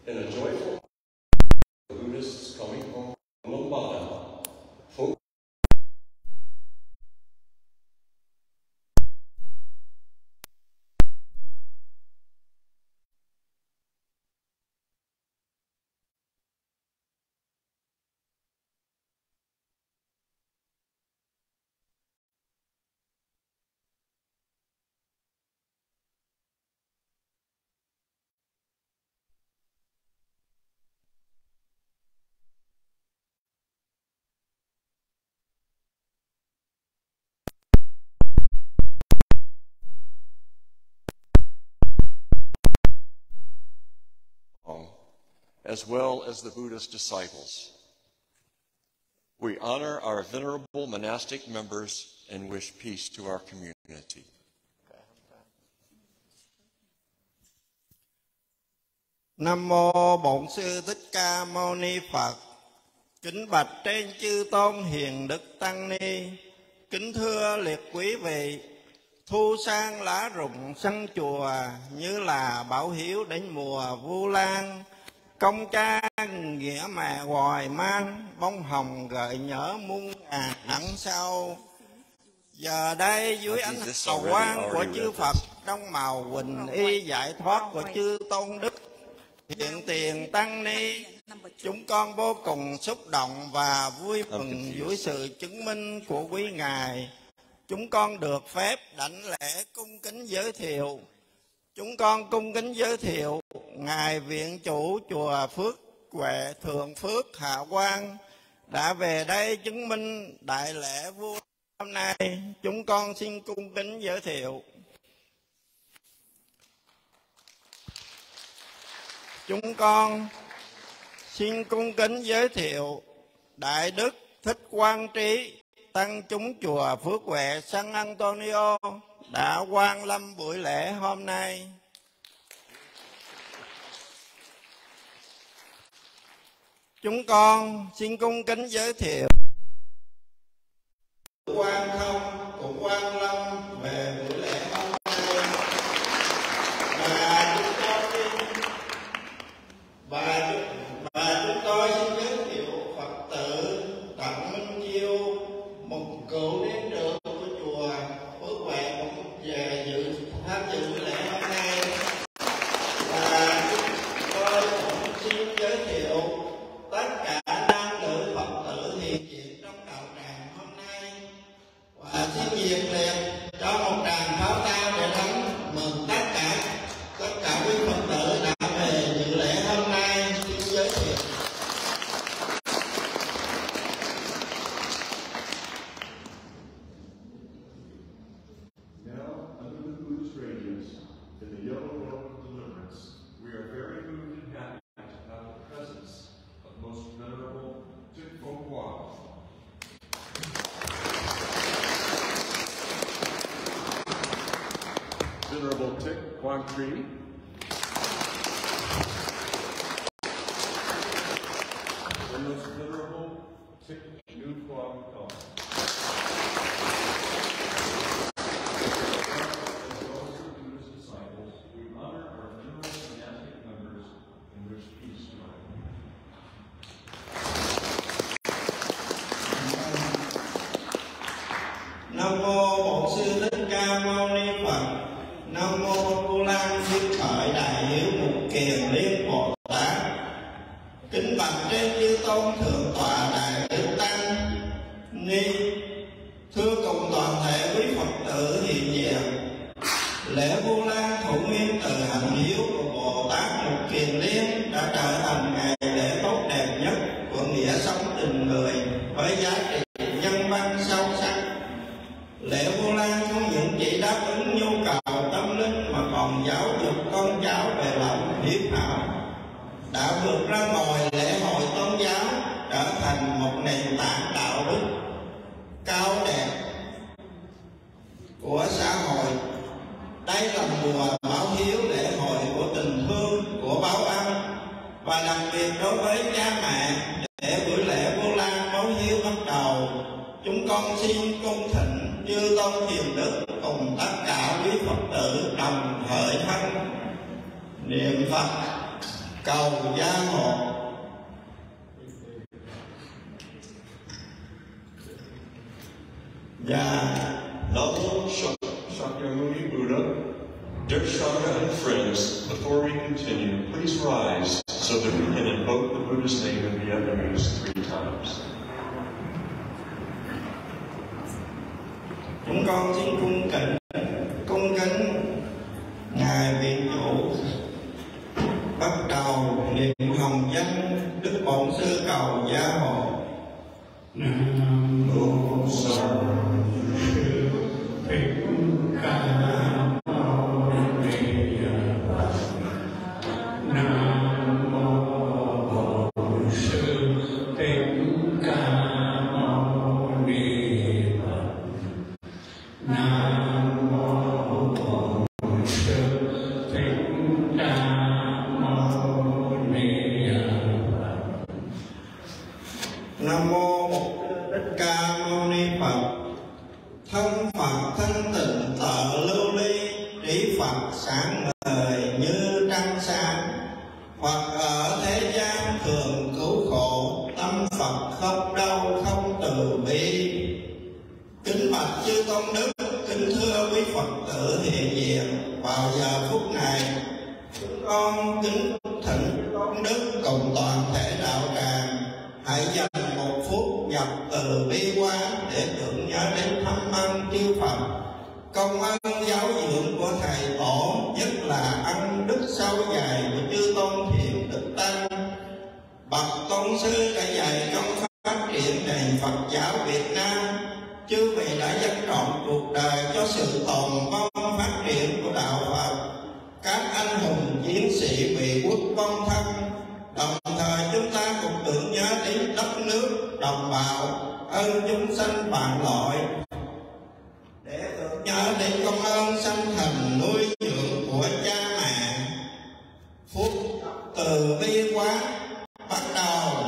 in a joyful Buddhists coming home from Lambada. As well as the Buddhist disciples. We honor our venerable monastic members and wish peace to our community. Nam mô Bổn Sư Thích Ca Mâu Ni Phật. Kính bạch trên chư tôn hiền đức tăng ni. Kính thưa liệt quý vị, thu sang lá rụng sân chùa như là báo hiếu đến mùa Vu Lan. Công cha nghĩa mẹ hoài mang, bông hồng gợi nhớ muôn ngàn ẩn sau. Giờ đây dưới ánh hào quang của chư Phật, trong màu huỳnh y giải thoát của chư tôn đức hiện tiền tăng ni, chúng con vô cùng xúc động và vui mừng với sự chứng minh của quý ngài. Chúng con được phép đảnh lễ cung kính giới thiệu. Chúng con cung kính giới thiệu Ngài Viện Chủ Chùa Phước Huệ Thượng Phước Hạ Quang đã về đây chứng minh đại lễ Vu hôm nay. Chúng con xin cung kính giới thiệu. Chúng con xin cung kính giới thiệu Đại Đức Thích Quang Trí, tăng chúng chùa Phước Huệ San Antonio đã quan lâm buổi lễ hôm nay. Chúng con xin cung kính giới thiệu Quan Thông cũng quan lâm về buổi lễ hôm nay. Và chúng tôi xin giới thiệu Phật tử Đặng Minh Chiêu, một cựu điển trưởng của chùa Phước Huệ cũng về tham dự buổi lễ hôm nay. Và chúng tôi cũng xin giới thiệu tất cả nam nữ Phật tử hiện diện trong đạo tràng hôm nay. Và xin nhiệt liệt cho một tràng pháo cao để đón mừng tất cả quý Phật tử đã về dự lễ hôm nay. Xin giới thiệu. Venerable Thích Quang Trí, the most venerable Thích Như Quang Tông. As well as the Buddhist disciples, we honor our venerable monastic members and wish peace to our Nam mô Bổn Sư Thích Ca Mâu Ni Phật. Nam mô Vu Lan Thiên Khởi Đại Hiếu Mục Kiền Liên Bồ Tát. Kính bạch trên chư tôn thượng tọa đại đức tăng ni. Thưa cùng toàn thể quý Phật tử hiện diện, lễ Vu Lan thủ nguyên từ hạnh hiếu của Bồ Tát Mục Kiền Liên đã trở thành ngày lễ tốt đẹp nhất của nghĩa sống tình người với giá trị nhân văn sâu sắc. Lễ Vu Lan không những chỉ đáp ứng nhu cầu tâm linh mà còn giáo dục con cháu về lòng hiếu thảo, đã vượt ra ngoài lễ hội tôn giáo trở thành một nền tảng đạo đức cao đẹp của xã hội. Đây là mùa báo hiếu, lễ hội của tình thương, của báo ân, và đặc biệt đối với cha mẹ, để buổi lễ Vu Lan báo hiếu bắt đầu, chúng con xin cung thỉnh chư tôn hiền đức cùng tất cả quý Phật tử đồng thời thân niệm Phật. cầu gia hộ. Và Namo Shakyamuni Buddha. Dear Shaka and friends, before we continue, please rise so that we can invoke the Buddha's name in Vietnamese 3 times. Chúng con xin cung kính Ngài Viện Chủ, bắt đầu niệm hồng danh Đức Bổn Sư cầu gia hộ. Nam mô Sa Di Thích Ca Mâu Ni Phật. Nam mô Bổn Sư Thích Ca Mâu Ni Phật. Nam mô Bổn Sư Thích Ca Mâu Ni Phật. Nam mô Thích Ca Mâu Ni Phật. Thân Phật thanh tịnh tợ lưu ly, trí Phật sáng ngời như trăng sáng. Phật ở thế gian thường cứu khổ, tâm Phật không đau không từ bi. Kính bạch chư tôn đức, kính thưa quý Phật tử hiện diện vào giờ phút này. Chúng con kính thỉnh chư tôn đức cùng toàn thể đạo tràng hãy dành một phút nhập từ bi quán để tưởng nhớ đến thăm ân chư Phật, công ơn giáo dưỡng của thầy tổ, nhất là ân đức sâu dài của chư tôn thiền đức tăng. Bậc tôn sư đã dạy công phát triển nền Phật giáo Việt Nam. Chư vị đã dâng trọn cuộc đời cho sự tồn vong phát triển của đạo Phật. Các anh hùng chiến sĩ vì quốc vong thân. Đồng thời chúng ta cũng tưởng nhớ đến đất nước, đồng bào, ơn chúng sanh vạn loại, để tưởng nhớ đến công ơn sanh thành nuôi dưỡng của cha mẹ. Phút từ bi quán bắt đầu.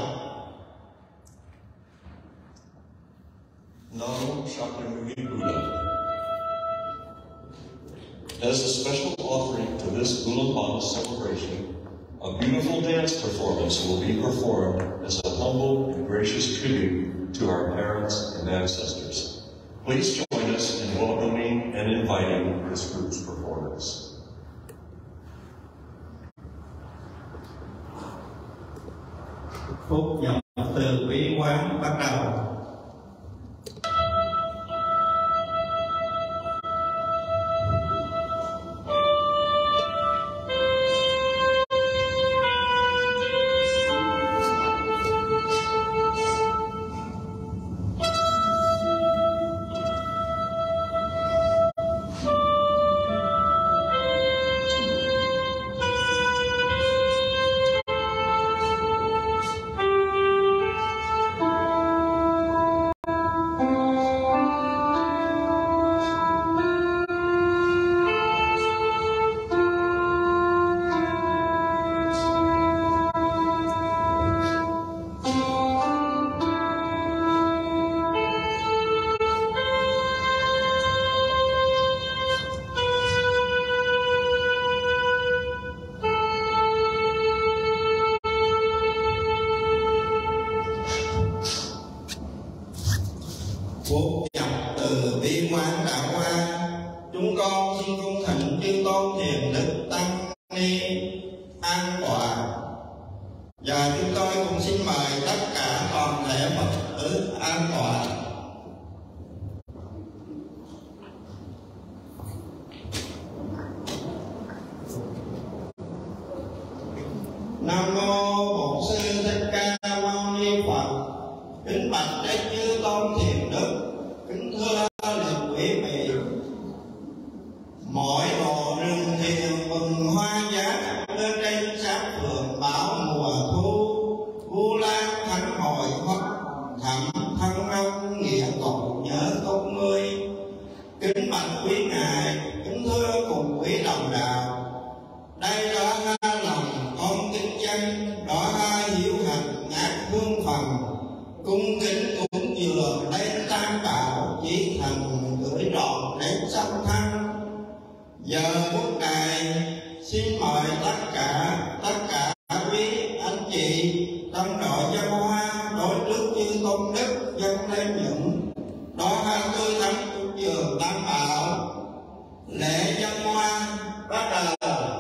Namo Shakyamuni Buddha. As a special offering to this Ulamana celebration, a beautiful dance performance will be performed as a humble and gracious tribute to our parents and ancestors. Please join us in welcoming and inviting this group's performance. Phút nhập từ bi quán bắt đầu. Phút nhập từ bi quán đã qua. Chúng con xin cung thỉnh chư tôn thiền đức tăng ni an tọa. Và chúng tôi cũng xin mời tất cả toàn thể Phật tử an tọa. Nam mô Bổn Sư Thích Ca Mâu Ni Phật. Kính bạch đại chư tôn thiền đức, kính thưa lực quý vị. Mỗi mùa rừng thiền vườn hoa giá lên trên sát vườn bão mùa thu. Vu lan thánh hội hoa thẳm thân ông nghĩa tụng nhớ công ngươi. Kính bạch quý ngài, kính thưa cùng quý đồng đạo. Đây đó ha lòng con kính danh, đó ha hiếu hành ngát hương phần. Cung kính cũng dường lên tam bảo, chỉ thành gửi trọn đến sanh thân. Giờ phút này xin mời tất cả quý Lễ dân hoa bắt đầu.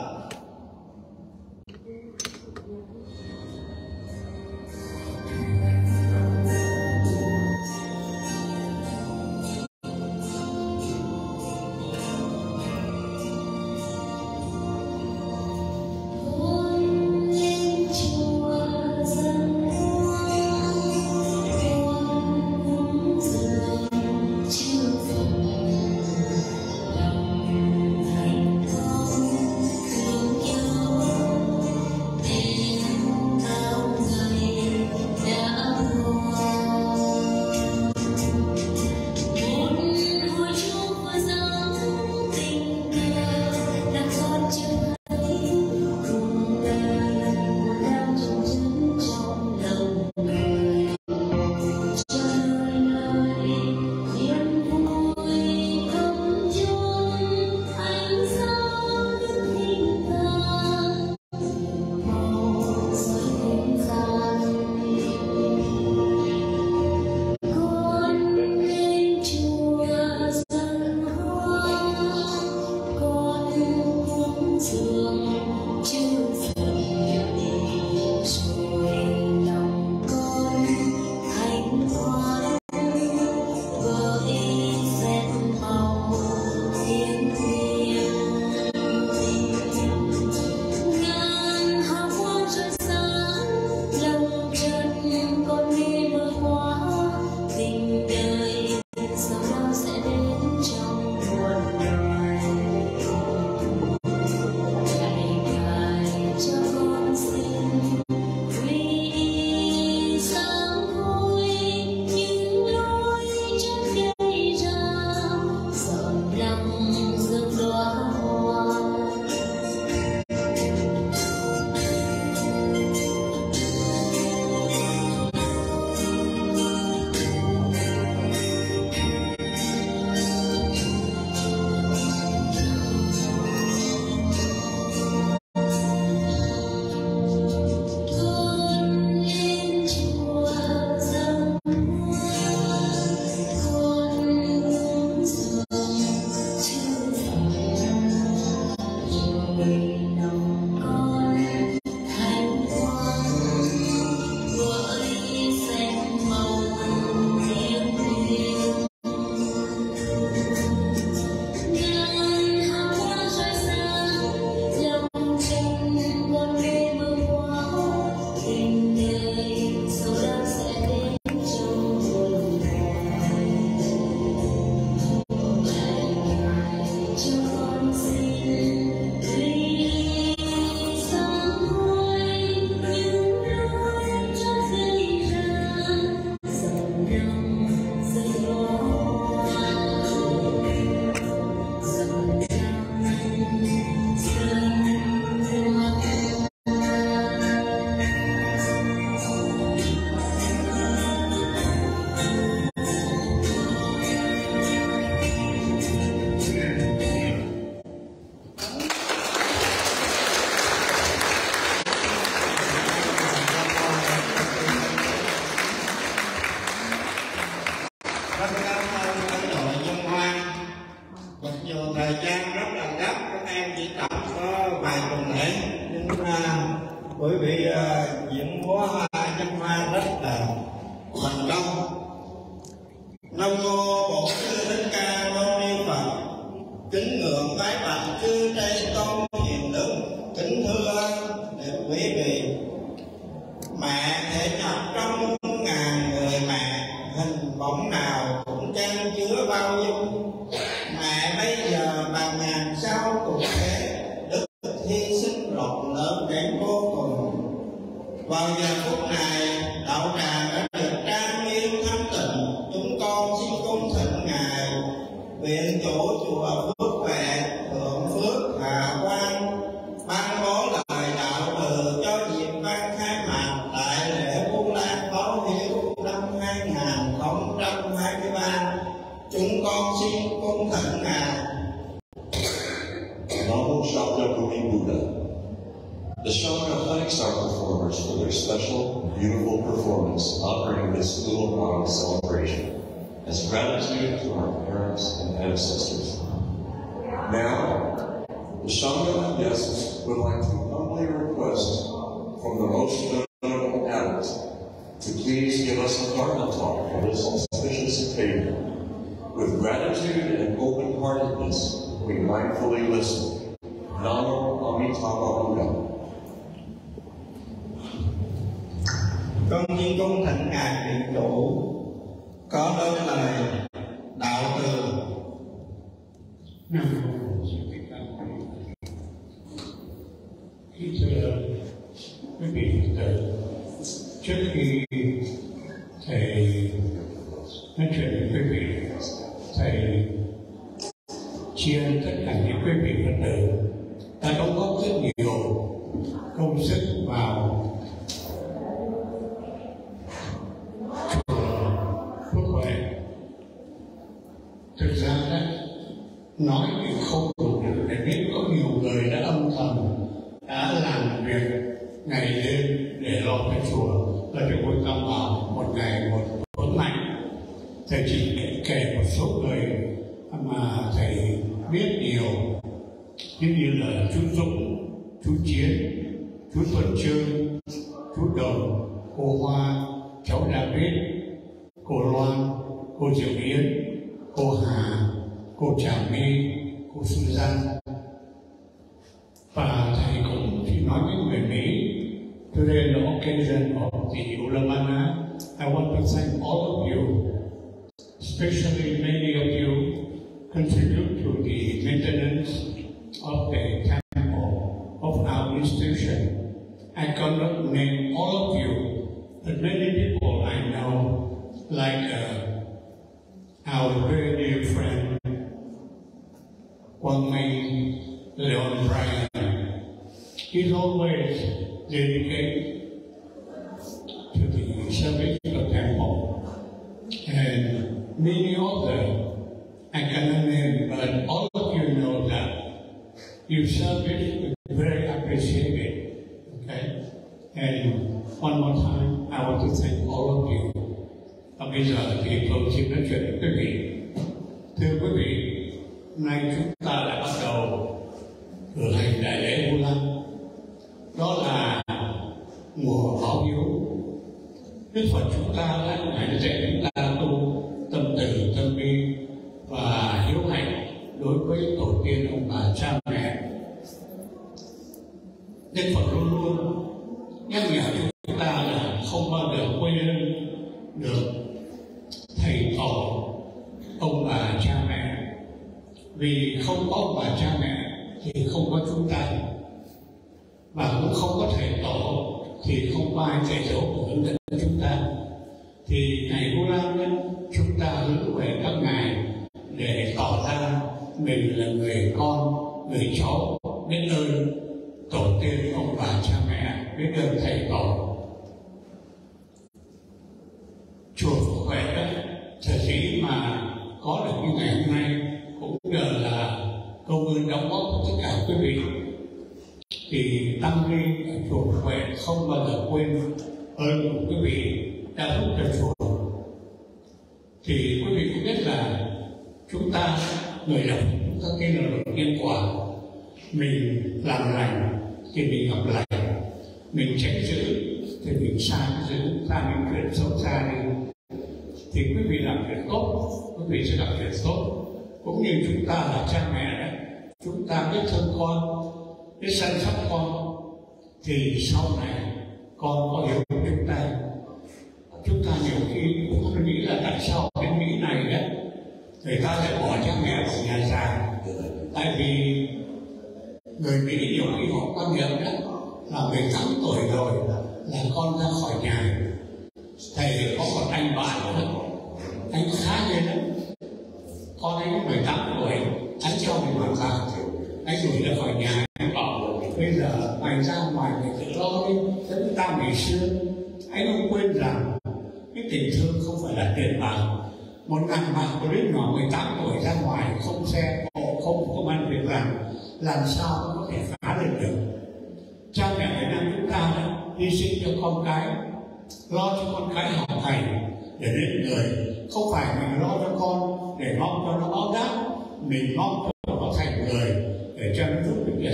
Bởi vì diễn múa dân hoa rất là thành công. Nam mô Bổn Sư Thích Ca Mâu Ni Phật. Kính ngưỡng bái bạch chư Thế Tôn hiền đức. Kính thưa đẹp quý vị, mẹ thể nhập trong ngàn người mẹ, hình bóng nào cũng chan chứa bao dung. Mẹ bây giờ bằng ngàn sao cũng thế, đức hy sinh rộng lớn đến vô cùng. Vào giờ phút này, đạo tràng đã được trang nghiêm thanh tịnh, chúng con xin cung thỉnh ngài viện chủ chùa Phước Huệ, Thượng Phước, Hạ Quan ban bố lời đạo từ cho dịp ban khai mạc đại lễ Vu Lan Báo Hiếu năm 2023. Chúng con xin cung thỉnh ngài. Namo Shakyamuni Buddha. The Shaka thanks our performers for their special, beautiful performance honoring this Ulapang celebration as gratitude to our parents and ancestors. May The Sangha guests would like to humbly request from the most venerable abbot to please give us a Dharma talk on this auspicious occasion. With gratitude and open-heartedness, we mindfully listen. Namo Amitabha Buddha. Con xin cung thỉnh ngài viện chủ có đôi lời đạo từ. Nam mô Di Đà Phật. Thưa quý vị Phật tử, trước khi thầy nói chuyện với quý vị, thầy tri ân tất cả những quý vị Phật tử đã đóng góp rất nhiều công sức vào Phước Huệ. Thực ra đó, nói thì không đủ để biết có nhiều người đã âm thầm đã làm việc ngày đêm để lo cái chùa và cho ngôi Tam Bảo một ngày một vững mạnh. Thầy chỉ kể một số người mà thầy biết nhiều, như là chú Dũng, chú Chiến, chú Thuận Trương, chú Đồng, cô Hoa, cháu David, cô Loan, cô Diệu Yến, cô Hà, cô Trà My, cô Suzanne. Và thầy cũng chỉ nói với người Mỹ, today on the occasion of the Ulamana, I want to thank all of you, especially many of you contribute to the maintenance of the temple of our institution. I cannot name all of you, but many people I know, like our very dear friend Quang Minh Leon Brian. He's always dedicated to the service of the temple, and many other I cannot name, but all of you know that your service is very appreciated. Okay, and one more time, I want to thank all of you. Và bây giờ thì tôi xin nói chuyện với quý vị. Thưa quý vị, nay chúng ta đã bắt đầu cử hành đại lễ Vu Lan. Đó là mùa báo hiếu. Đức Phật chúng ta đã ngài dạy chúng ta tu tâm từ, tâm bi và hiếu hạnh đối với tổ tiên, ông bà, cha mẹ. Đức Phật luôn luôn nhắc nhở chúng ta là không bao giờ quên được thầy tổ, ông bà, cha mẹ. Vì không có ông bà, cha mẹ thì không có chúng ta, và cũng không có thầy tổ thì không có ai dạy dỗ và hướng dẫn chúng ta. Thì ngày Vu Lan chúng ta hướng về các ngài để tỏ ra mình là người con, người cháu biết ơn tổ tiên, ông bà, cha mẹ, biết ơn thầy tổ. Chùa Phước Huệ đó, sở dĩ mà có được như ngày hôm nay cũng nhờ là công ơn đóng góp của tất cả quý vị. Thì tăng ni ở chùa Phước Huệ không bao giờ quên ơn của quý vị đã giúp cho chùa. Thì quý vị cũng biết là chúng ta người lập chúng ta tin là luật nhân quả. Mình làm lành thì mình gặp lành, mình tránh giữ thì mình sai giữ, ta mình chuyện xấu xa đi. Thì quý vị làm việc tốt, quý vị sẽ làm việc tốt. Cũng như chúng ta là cha mẹ đấy, chúng ta biết thương con, biết săn sóc con, thì sau này con có hiểu chúng ta. Chúng ta nhiều khi cũng không nghĩ là tại sao bên Mỹ này đấy người ta lại bỏ cha mẹ ở nhà già. Tại vì người Mỹ nhiều khi họ quan niệm đó là 18 tuổi rồi là con ra khỏi nhà. Thầy có một anh bạn đó, anh khá ghê lắm. Con anh 18 tuổi, anh cho mình mặc vào, anh đuổi ra khỏi nhà, anh bảo bây giờ mày ra ngoài mày tự lo đi, giống ta ngày xưa. Anh không quên rằng cái tình thương không phải là tiền bạc. Một ngàn bạc của đứa nhỏ 18 tuổi ra ngoài, không xe, không công ăn việc làm sao có thể phá lên được. Cha mẹ Việt Nam chúng ta đã hy sinh cho con cái, lo cho con cái học hành để đến người. Không phải mình lo cho con để mong cho nó báo đáp, mình mong cho nó thành người để cho nó giúp được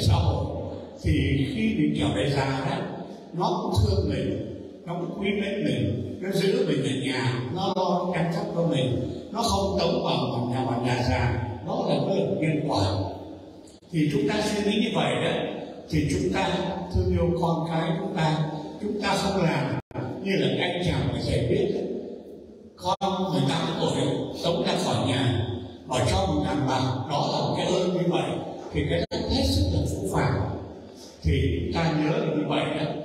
xã hội, thì khi mình trở về già đó, nó cũng thương mình, nó cũng quý mến mình, nó giữ mình ở nhà, nó lo chăm sóc cho mình, nó không tống vào nhà già. Đó là cái nhân quả. Thì chúng ta suy nghĩ như vậy đó, thì chúng ta thương yêu con cái chúng ta không làm như là anh chàng phải giải biết con 18 tuổi tống ra khỏi nhà và cho mình đảm bảo, đó là một cái ơn như vậy, thì cái đó hết sức là phũ phàng. Thì chúng ta nhớ là như vậy đó,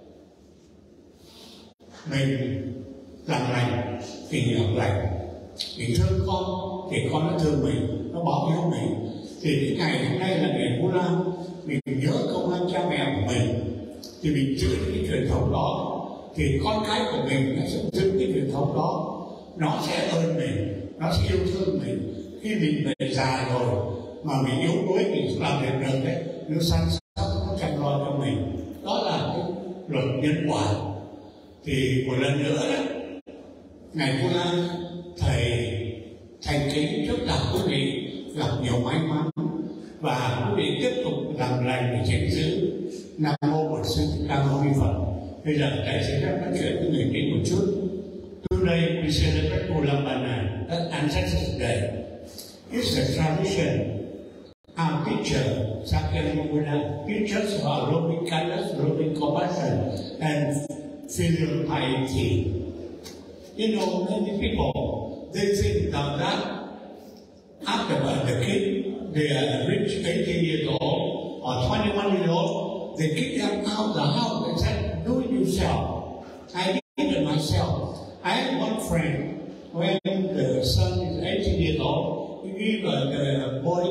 mình làm lành thì làm lành, mình thương con thì con nó thương mình, nó bảo hiếu mình. Thì cái ngày hôm nay là ngày Vu Lan, mình nhớ công ơn cha mẹ của mình, thì mình giữ cái truyền thống đó, thì con cái của mình nó sẽ giữ cái truyền thống đó, nó sẽ ơn mình, nó sẽ yêu thương mình. Khi mình về già rồi mà mình yếu đuối, mình làm việc được đấy, nó săn sóc, nó chăm lo cho mình. Đó là cái luật nhân quả. Thì một lần nữa đó, ngày Vu Lan thầy thành kính chúc tặng quý vị gặp nhiều may mắn và quý vị tiếp tục làm lành để gìn giữ. Nam mô Bổn Sư Thích Ca Mâu Ni Phật. Bây giờ thầy sẽ phép nói chuyện với người kính một chút. Today we celebrate Ulambana, that Ancestors Day. It's a tradition. Our teacher, Sakyamuni Buddha, teaches about loving kindness, loving compassion, and filial piety. You know, many people, they think that after the kid, they are reach 18 years old or 21 years old, they kick them out of the house and say, do it yourself. I did it myself. I have one friend, when the son is 18 years old, he gave the boy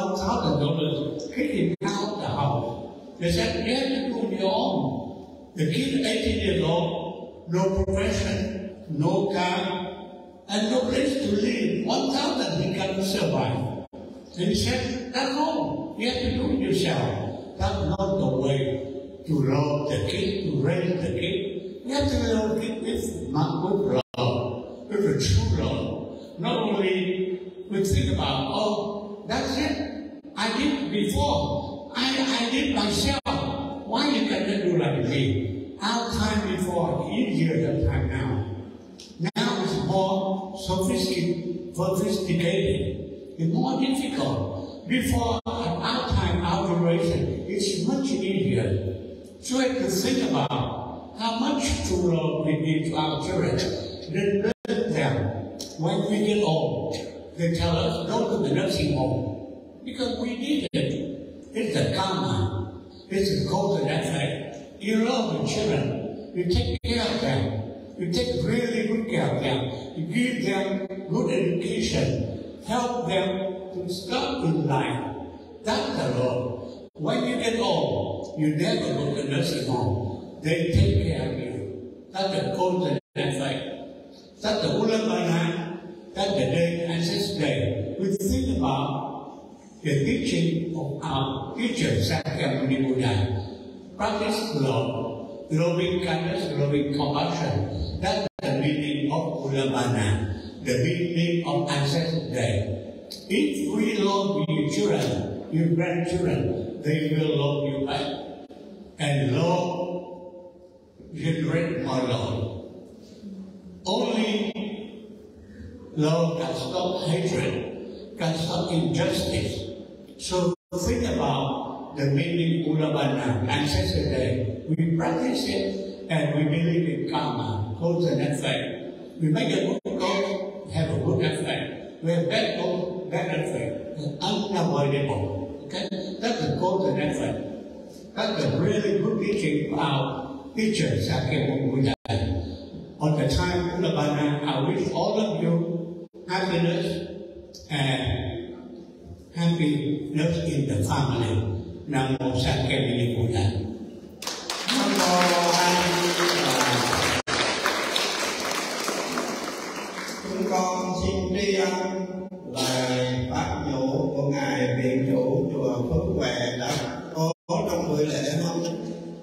$1,000, kick him out of the house. They said, you have to do it your own. The kid 18 years old, no profession, no car, and no place to live. 1,000 he cannot survive. And he said, that's wrong. You have to do it yourself. That's not the way to love the kid, to raise the kid. You have to love the kid with love, with a true love. Not only we think about, oh, that's it. I did before. I did myself. Why you cannot do like me? Our time before is easier than time now. Now it's more sophisticated, it's more difficult. Before, at our time, our generation, it's much easier. So we have to think about how much true love we give to our children. Then let them, when we get old, they tell us, go to the nursing home. Because we need it. It's the karma. It's the cause and effect. You love the children. You take care of them. You take really good care of them. You give them good education. Help them to start in life. That's the love. When you get old, you never go to the nursing home. They take care of you. That's the cause and effect. That's the Ulambana. That's the day, Ancestors Day. We think about the teaching of our teacher, Sakyamuni Buddha. Practice love, loving kindness, loving compassion. That's the meaning of Ulambana, the meaning of Ancestors Day. If we love your children, your grandchildren, they will love you back. And love generates more love. Only love can stop hatred, can stop injustice. So think about the meaning of Ulambana, Ancestors Day. We practice it and we believe in karma, cause and effect. We make a good cause, have a good effect. We have bad cause, bad effect. It's unavoidable. Okay? That's the cause and effect. That's a really good teaching of our teacher, Sakyamuni Buddha. On the time of Ulambana, I wish all of you happiness and happiness in the family. Nam mô Sakyamuni Buddha. Nam mô A Di Đà. Chúng con xin tri ân lời pháp nhũ của ngài viện chủ chùa Phước Huệ đã có trong buổi lễ hôm nay.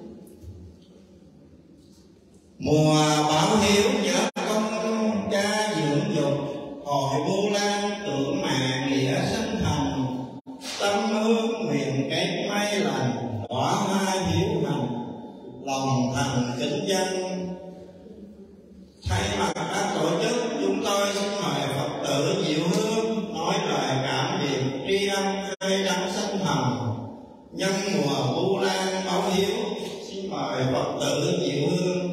Mùa báo hiếu nhớ công cha dưỡng dục, hội Vu Lan tưởng mẹ nghĩa sinh thành, tâm hương miền kết mây lành, đóa hoa hiếu hành lòng thành kính dân. Thay mặt các tổ chức, chúng tôi xin mời Phật tử diệu hương nói lời cảm niệm tri ân hai đấng sanh thần nhân mùa Vu Lan báo hiếu. Xin mời Phật tử diệu hương.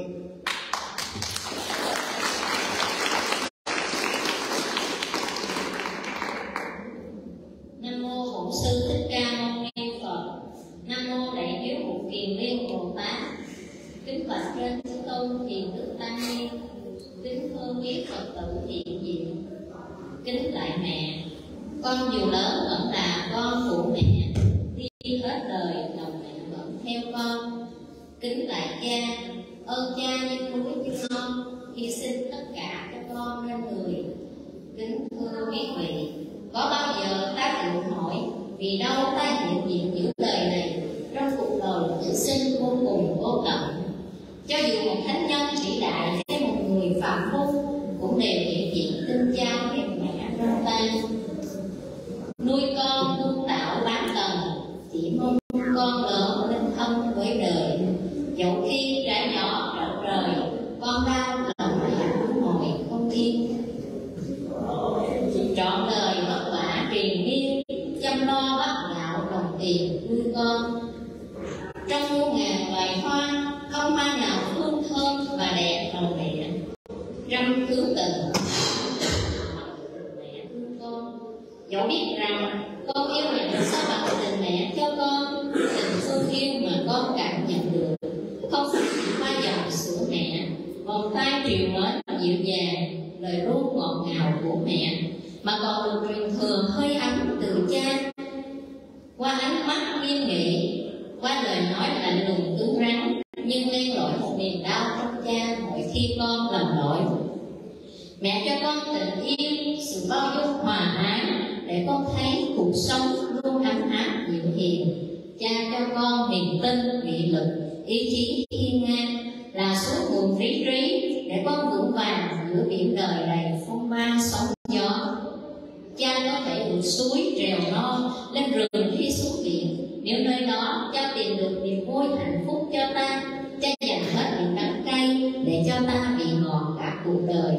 Nam mô Bổn Sư Thích Ca Mâu Ni Phật. Nam mô Đại Hiếu Phụ Kiền Liên Bồ Tát. Kính bạch trên chư tôn hiền đức tăng ni, kính thương quý Phật tử hiện diện, kính lạy mẹ. Con dù lớn vẫn là con của mẹ, đi hết đời lòng mẹ vẫn theo con. Kính lạy cha, ơn cha như núi như non, hy sinh tất cả cho con nên người. Kính thưa quý vị, có bao giờ ta tự hỏi vì đâu ta hiện diện giữa đời này trong cuộc đời tử sinh vô cùng vô tận? Cho dù một thánh nhân vĩ đại hay một người phạm phu cũng đều hiện diện tinh giao với mẹ trong ta. Nuôi con nuôi tạo bán tầng, chỉ mong con lớn lên thân với đời. Dẫu khi trẻ nhỏ trọn đời, con đau lòng mẹ ngồi không yên. Trọn đời vất vả triền miên, chăm lo bắt gạo đồng tiền nuôi con. Trong muôn ngàn loài hoa, không hoa nào hương thơm và đẹp bằng mẹ. Trăm thứ tình mẹ thương con. Dẫu biết rằng con yêu mẹ sao bằng tình mẹ cho con, tình thương yêu mà con cảm nhận được không phải chỉ qua dòng sữa mẹ, vòng tay triều mến dịu dàng, lời ru ngọt ngào của mẹ, mà còn được truyền thừa hơi ấm từ cha qua ánh mắt nghiêm nghị, qua lời nói lạnh lùng cứng rắn nhưng len lỏi một niềm đau trong cha mỗi khi con lầm lỗi. Mẹ cho con tình yêu, sự bao dung hòa ái để con thấy cuộc sống luôn ấm áp dịu hiền. Cha cho con niềm tin, nghị lực, ý chí hiên ngang là suối nguồn trí trí để con vững vàng giữa biển đời đầy phong ba sóng gió. Cha có thể vượt suối trèo non, lên rừng khi xuống biển, nếu nơi đó cha tìm được niềm vui hạnh phúc cho ta. Cha dành hết những đắng cay để cho ta bị ngọt cả cuộc đời.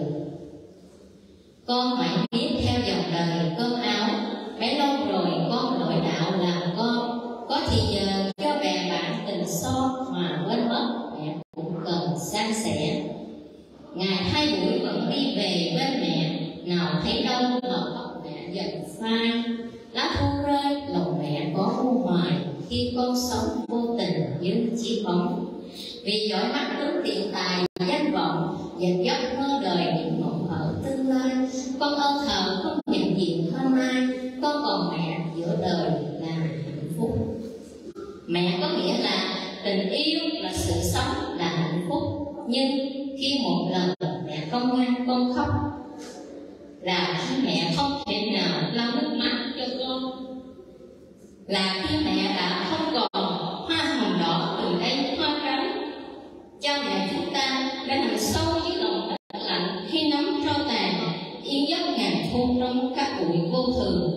Con mãi biết theo dòng đời cơm áo, bấy lâu rồi con đổi đạo làm con. Có thì giờ cho bè bạn tình son mà quên mất mẹ cũng cần san sẻ. Ngày 2 buổi vẫn đi về bên mẹ, nào thấy đâu mà tóc mẹ dần phai. Lá thu rơi lòng mẹ có u hoài, khi con sống vô tình những chiếc bóng. Vì dõi mắt hướng tiền tài danh vọng, dành giấc mơ đời những mộng ở tương lai. Con ơn thờ không nhận diện hôm nay, con còn mẹ giữa đời là hạnh phúc. Mẹ có nghĩa là tình yêu, là sự sống, là hạnh phúc. Nhưng khi một lần mẹ không ngoan con khóc, là khi mẹ không thể nào lau nước mắt cho con, là khi mẹ đã không còn hoa hồng đỏ từ đây hoa trắng. Cha mẹ chúng ta đã nằm sâu dưới lòng đất lạnh khi nắm tro tàn, yên giấc ngàn thu trong các bụi vô thường.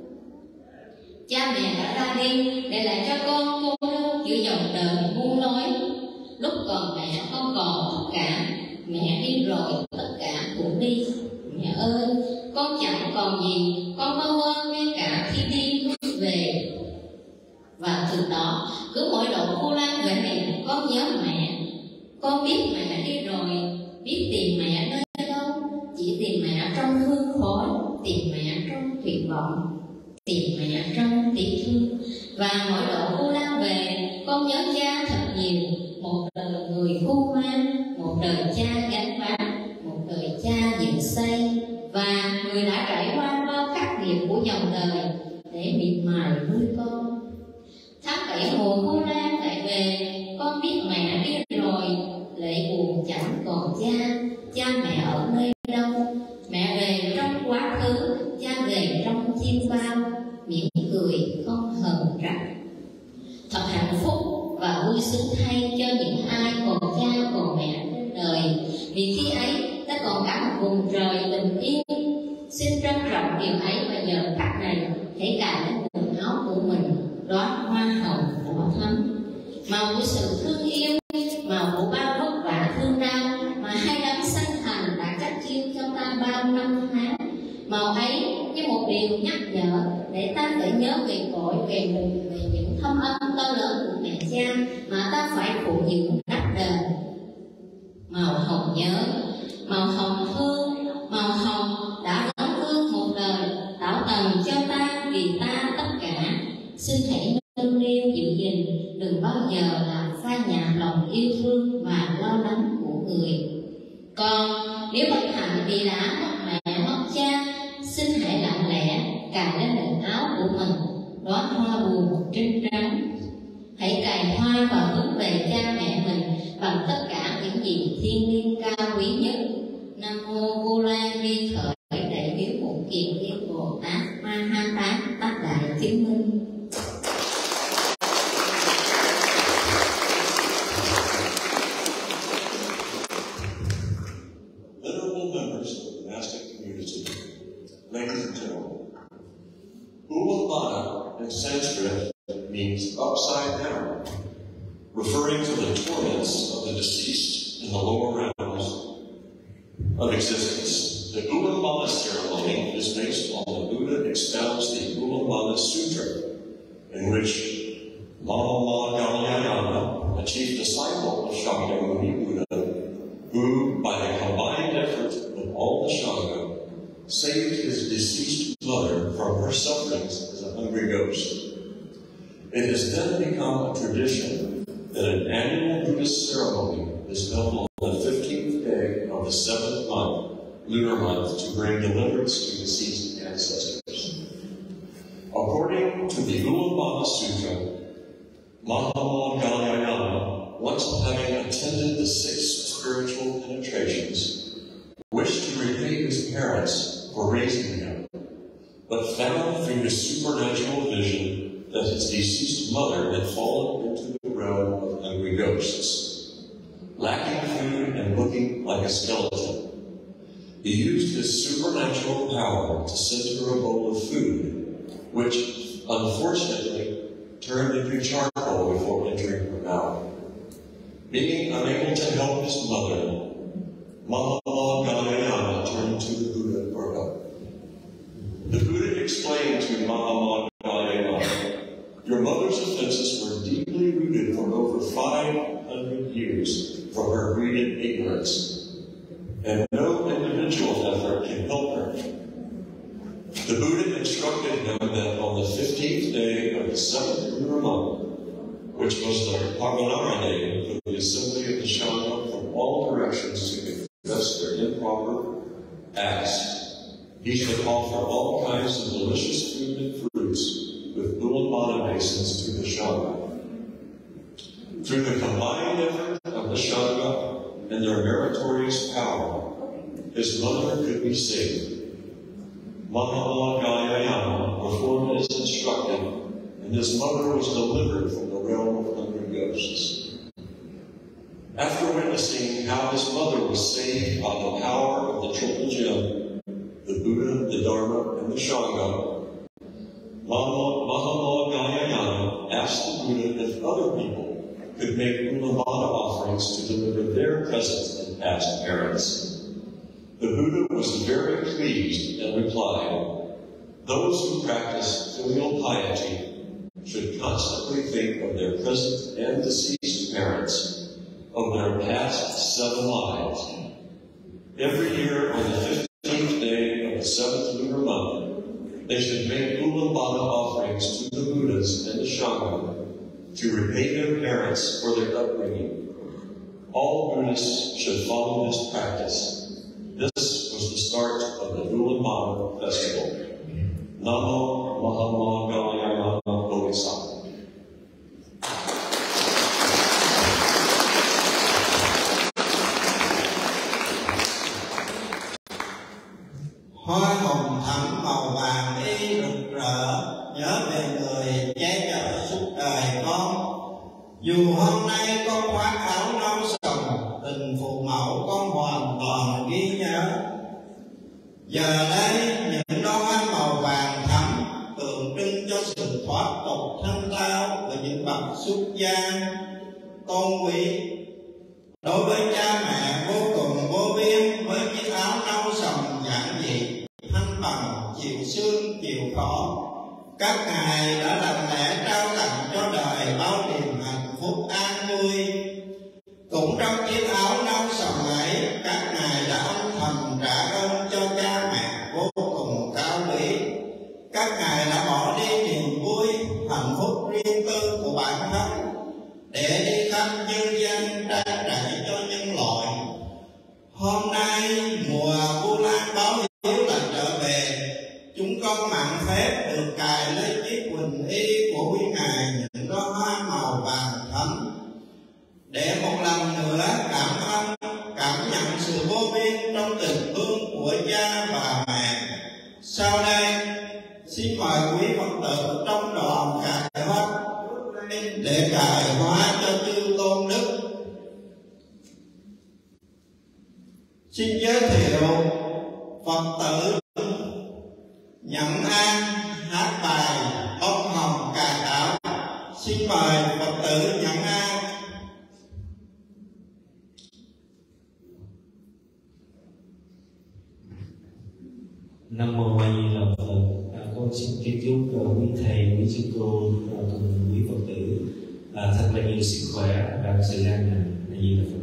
Cha mẹ đã ra đi để lại cho con cô đơn giữa dòng đời muôn lối. Lúc còn mẹ con còn tất cả, mẹ đi rồi tất cả cũng đi. Mẹ ơi, con chẳng còn gì, con bơ vơ ngay cả khi đi lúc về. Và từ đó, cứ mỗi độ Vu Lan về miền, con nhớ mẹ. Con biết mẹ đi rồi, biết tìm mẹ nơi đâu, chỉ tìm mẹ trong hương khói, tìm mẹ trong tuyệt vọng, tìm mẹ trong tiếc thương. Và mỗi độ Vu Lan về, con nhớ cha thật nhiều. Một đời người khu mang, một đời cha gánh vác, một đời cha dựng xây, và người đã trải qua bao khắc nghiệt của dòng đời để miệt mài nuôi con. Tháng 7 mùa Vu Lan lại về, con biết mẹ đi rồi, lệ buồn chẳng còn cha. Cha mẹ ở nơi đâu? Mẹ về trong quá khứ, cha về trong chim bao, mỉm cười không hờn trách. Thật hạnh phúc và vui sướng thay cho những ai còn cha còn mẹ trên đời, vì khi ấy ta còn cả một vùng trời bình yên. Xin trân trọng điều ấy và giờ khắc này hãy cảm lên cùng áo của mình đóa hoa hồng của thắm. Màu của sự thương yêu, màu của bao vất vả thương đau mà hai đấng sanh thành đã cắt chiêu cho ta bao năm tháng. Màu ấy như một điều nhắc nhở để ta phải nhớ về cội, về mình, về những thâm ân to lớn của mẹ cha mà ta phải phụ dưỡng đắp đền. Màu hồng nhớ, màu hồng thương, màu hồng đã đóng gương một đời, tạo tầng cho ta vì ta tất cả. Xin hãy nâng niu giữ gìn, đừng bao giờ làm phai nhạt lòng yêu thương và lo lắng của người. Còn nếu bất hạnh vì đã mất mẹ mất cha, xin hãy lặng lẽ cài lên đỉnh áo của mình đóa hoa buồn trinh trắng. Hãy cài hoa và hướng về cha mẹ mình bằng tất cả những gì thiêng liêng cao quý nhất. Nam mô Vô Lan Vi Khởi Đại Hiếu Bổn Kiền Liên Bồ Tát Ma Ha Tát Tác Đại Chứng Minh. Venerable members of the monastic community, ladies and gentlemen, Ulamada in Sanskrit means upside down, referring to the torments of the deceased in the lower realms of existence. The Ulamada ceremony is based on the Buddha expounds the Ulamada Sutra, in which Mahamagalyayana, a chief disciple of Shakyamuni Buddha, who, by the combined effort of all the Shanga, saved his deceased mother from her sufferings as a hungry ghost. It has then become a tradition that an annual Buddhist ceremony is held on the 15th day of the 7th month, lunar month, to bring deliverance to deceased ancestors. According to the Ulamada Sutra, Mahamagalyayana, once having attended the 6 spiritual penetrations, wished to repay his parents for raising him, but found through his supernatural vision that his deceased mother had fallen into the realm of hungry ghosts. Lacking food and looking like a skeleton, he used his supernatural power to send her a bowl of food, which, unfortunately, turned into charcoal before entering her mouth. Being unable to help his mother, Mahamagalyayana turned to the Buddha for help. The Buddha explained to Mahamagalyayana, "Your mother's offenses were deeply rooted for over 500 years from her greed and ignorance, and no individual effort can help her." The Buddha instructed him that on the 15th day of the 7th lunar month, which was the Paganara day for the assembly of the Shanga from all directions to confess their improper acts, he should offer all kinds of delicious food and fruits with Ulamada basins to the Shanga. Through the combined effort of the Shanga and their meritorious power, his mother could be saved. Mahamagalyayana performed as instructed, and his mother was delivered from the realm of hungry ghosts. After witnessing how his mother was saved by the power of the Triple Gem, the Buddha, the Dharma, and the Shanga, Mahamagalyayana asked the Buddha if other people could make Ulamada offerings to deliver their present and past parents. The Buddha was very pleased and replied, "Those who practice filial piety should constantly think of their present and deceased parents, of their past 7 lives. Every year on the 15th day of the 7th lunar month, they should make Ulamada offerings to the Buddhas and the Shanga to repay their parents for their upbringing. All Buddhists should follow this practice." This was the start of the Ulamada festival. Namo Mahamagalyayana Bodhisattva. Hoa hồng thắm màu vàng y rực rỡ, nhớ về người che chở suốt đời con. Dù hôm nay con khoác áo nâu sòng, tình phụ mẫu con hoàn toàn ghi nhớ. Giờ đây những đóa hoa màu vàng thắm tượng trưng cho sự thoát thanh tao và những bậc xuất gia tôn quý. Đối với cha mẹ vô cùng vô biên, với chiếc áo nâu sòng giản dị, thanh bằng chiều sương chiều khổ, các ngài đã lặng lẽ trao tặng cho đời bao niềm hạnh phúc an vui. Cũng trong chiếc áo nâu sòng ấy, các ngài đã âm thầm trả ơn cho cha mẹ vô cùng cao quý. Các ngài đã bỏ đi niềm vui, hạnh phúc riêng tư của bản thân để đi khắp nhân gian trang trải cho nhân loại. Hôm nay mùa Vu Lan báo hiếu là trở về, chúng con mạn phép được cài lấy chiếc quỳnh y của quý ngài những đóa hoa màu vàng thắm, để một lần nữa cảm ơn, cảm nhận sự vô biên trong tình thương của cha và mẹ. Sau đây xin mời quý Phật tử trong đoàn cài hoa để cài hoa cho chư tôn đức. Xin giới thiệu Phật tử Nhận An hát bài Bông Hồng Cài Áo. Xin mời Phật tử Nhận An. Nam mô A Di Đà Phật. Con xin kính chúc quý thầy, quý sư cô cùng quý Phật tử thật là nhiều sức khỏe và sự an lành. A Di Đà Phật.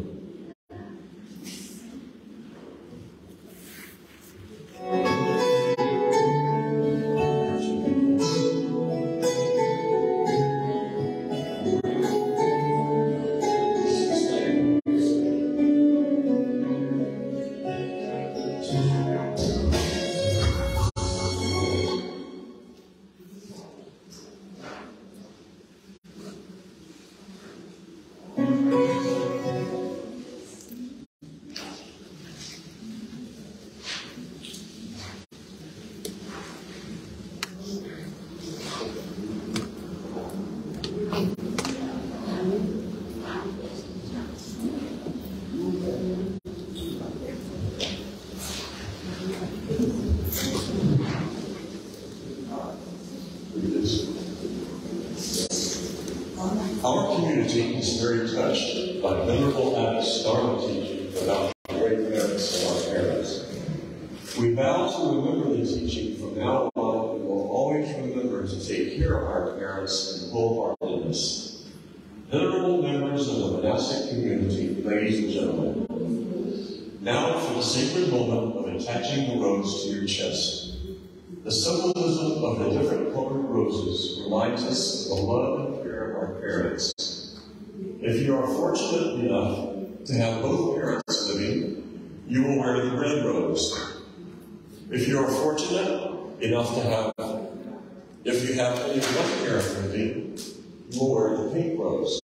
Our community is very touched by Venerable Abbot's Dharma teaching about the great merits of our parents. We vow to remember the teaching from now on and will always remember to take care of our parents in wholeheartedness. Venerable members of the monastic community, ladies and gentlemen, now for the sacred moment of attaching the rose to your chest. The symbolism of the different colored roses reminds us of the love and care of our parents. If you are fortunate enough to have both parents living, you will wear the red rose. If you are fortunate enough to have, if you have only one parent living, you will wear the pink rose.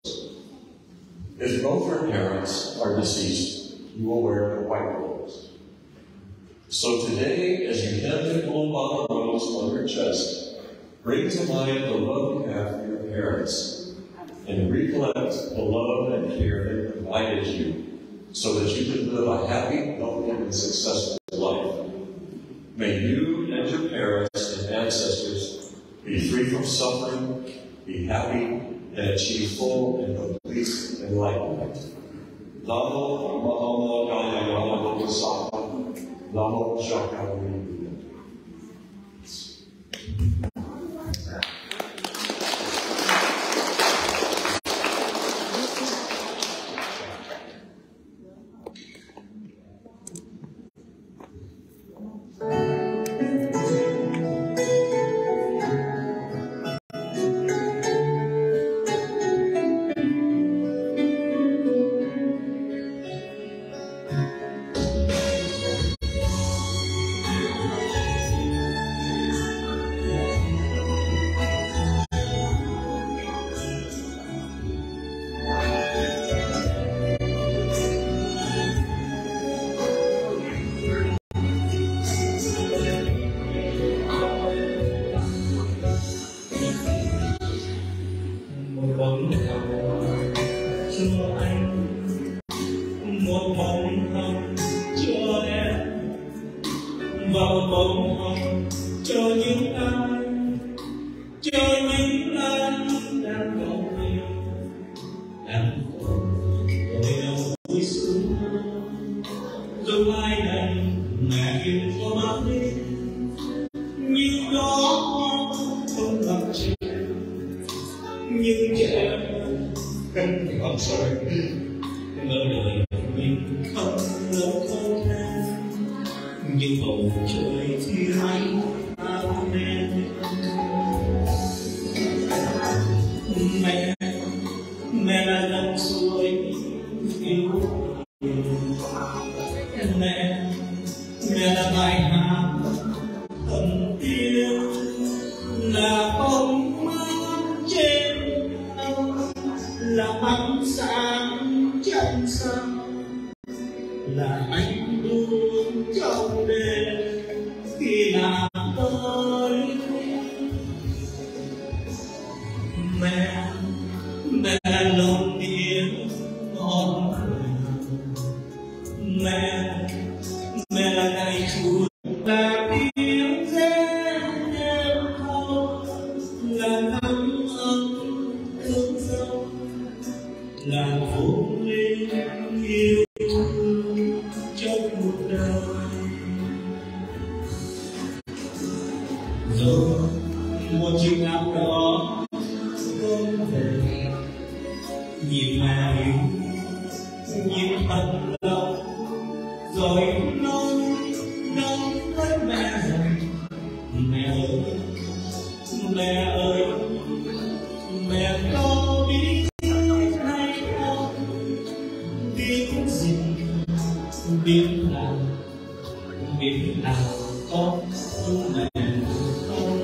If both your parents are deceased, you will wear the white rose. So today, as you hem the Ulamada rose on your chest, bring to mind the love you have for your parents, and recollect the love and care they provided you, so that you can live a happy, healthy, and successful life. May you and your parents and ancestors be free from suffering, be happy, and achieve full and complete enlightenment. Namo Mahama Gaya Gaya Bodhisattva. Namo Shakyamuni. vào bông hồng cho những ai nhưng trẻ I'm sorry. ngỡ đời mình không ngờ không tha, nhưng bầu trời thì anh amen. Mẹ là dòng suối yêu mẹ là bài hát thần tiên, là bóng mát trên nắng, là ánh sáng chân xanh, là ánh đuốc trong đêm khi nàng tới. Mẹ lòng tiếng con mẹ là ngày chúa, là tiếng reo đêm thâu, là nắng ấm thương dâu, là vốn lên yêu thương trong một đời. Rồi một chiều nào đó con về nhìn mẹ nhìn thật lâu, rồi nói với mẹ rằng mẹ ơi mẹ có biết hay không, biết gì biết làm con mẹ không.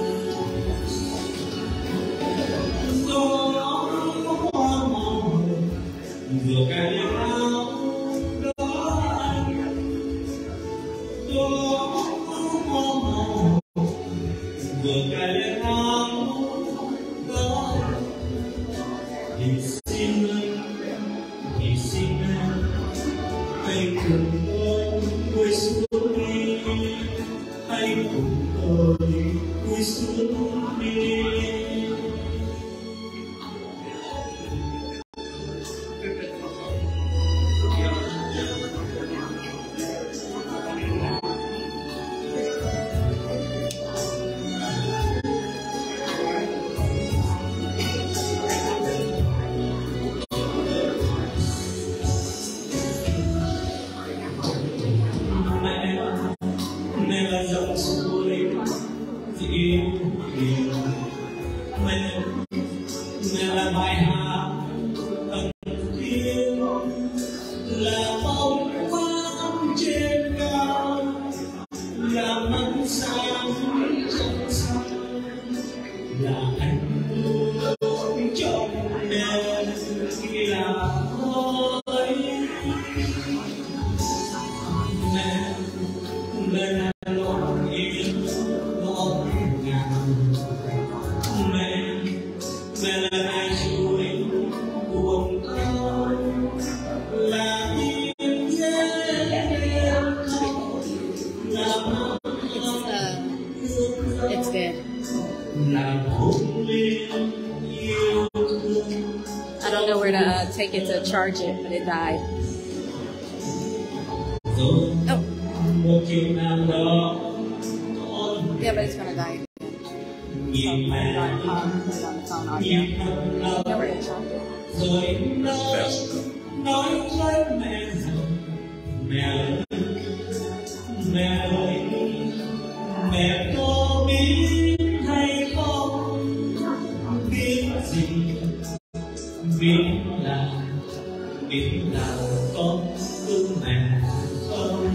Vừa cái áo đó anh đó vừa cái áo đó thì xin anh hãy cùng tôi cúi xuống đi, hãy cùng tôi cúi xuống đi. Mẹ là dòng suối dịu hiền, mẹ là bài hát thần tiên, là bóng mát trên cao, là ánh sáng trong xanh, là ánh đuốc trong đêm khi là khói. Mẹ là lòng yêu ngọt ngào, mẹ là ngày chuối cuồng cao, là tiếng reo khóc, là It's good. là hôn lên yêu thương. I don't know where to take it to charge it, but it died. Oh. Một chiều nào đó con Yeah, but it's gonna die. nhìn mẹ Put it on the phone audio. nhìn thật No, lâu, we're gonna charge it. rồi nói với mẹ rằng mẹ ơi mẹ có biết hay không, biết gì biết là con thương mẹ không.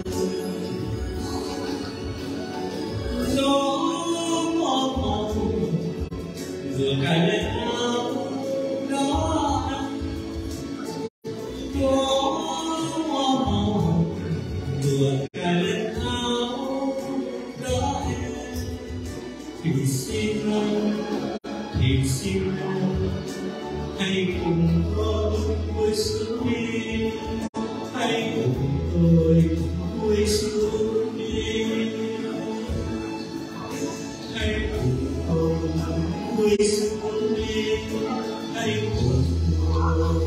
Gió màu vừa cài lên áo đó anh, gió màu vừa cài lên áo đó em. Thì xin anh hãy cùng tôi cúi xuống đi, hãy cùng tôi cúi xuống đi, hãy cùng tôi cúi xuống đi, hãy cùng tôi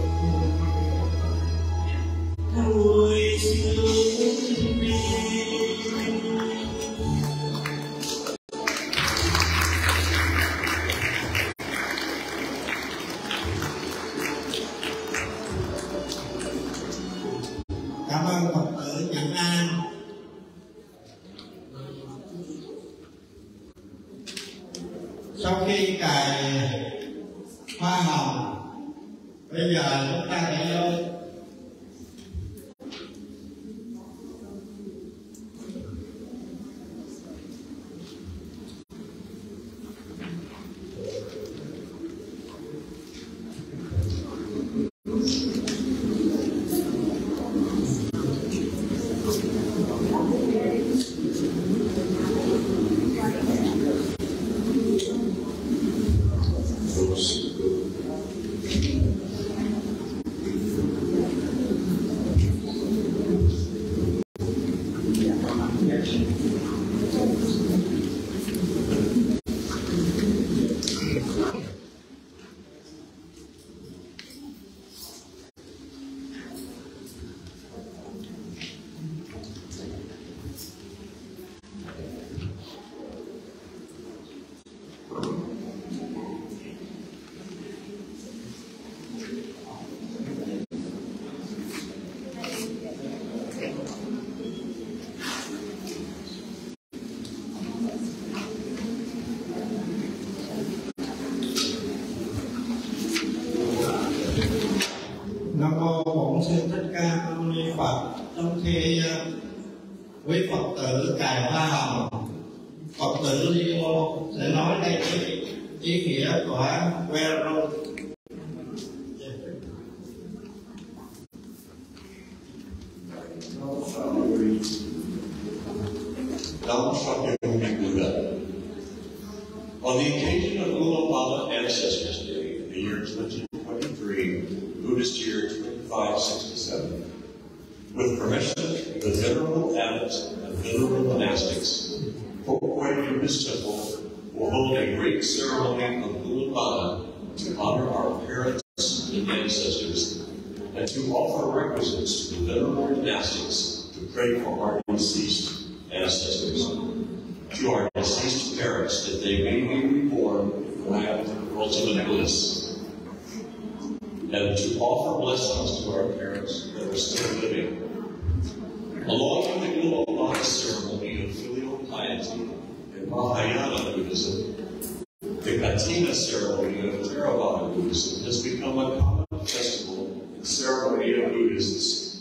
cúi xuống đi. Cảm ơn Phật tử Nhật An. Sau khi cài hoa hồng, bây giờ chúng ta sẽ vô Nam mô Bổn Sư Thích Ca Mâu Ni Phật. Trong khi quý Phật tử cài hoa hồng, Phật tử Leo sẽ nói đây ý nghĩa của Vero. On the occasion of Ulamala Ancestors Day, the year 2023, Buddhist year 2567, with permission of the venerable abbots and venerable monastics, Hokkaido Buddhist Temple will hold a great ceremony of Ulamala to honor our parents and ancestors, and to offer requisites to the venerable monastics to pray for our deceased ancestors, to our deceased parents, that they may be reborn in the land of ultimate bliss, and to offer blessings to our parents that are still living. Along with the Ulamala ceremony of filial piety in Mahayana Buddhism, the Katina ceremony of Theravada Buddhism has become a common festival and ceremony of Buddhists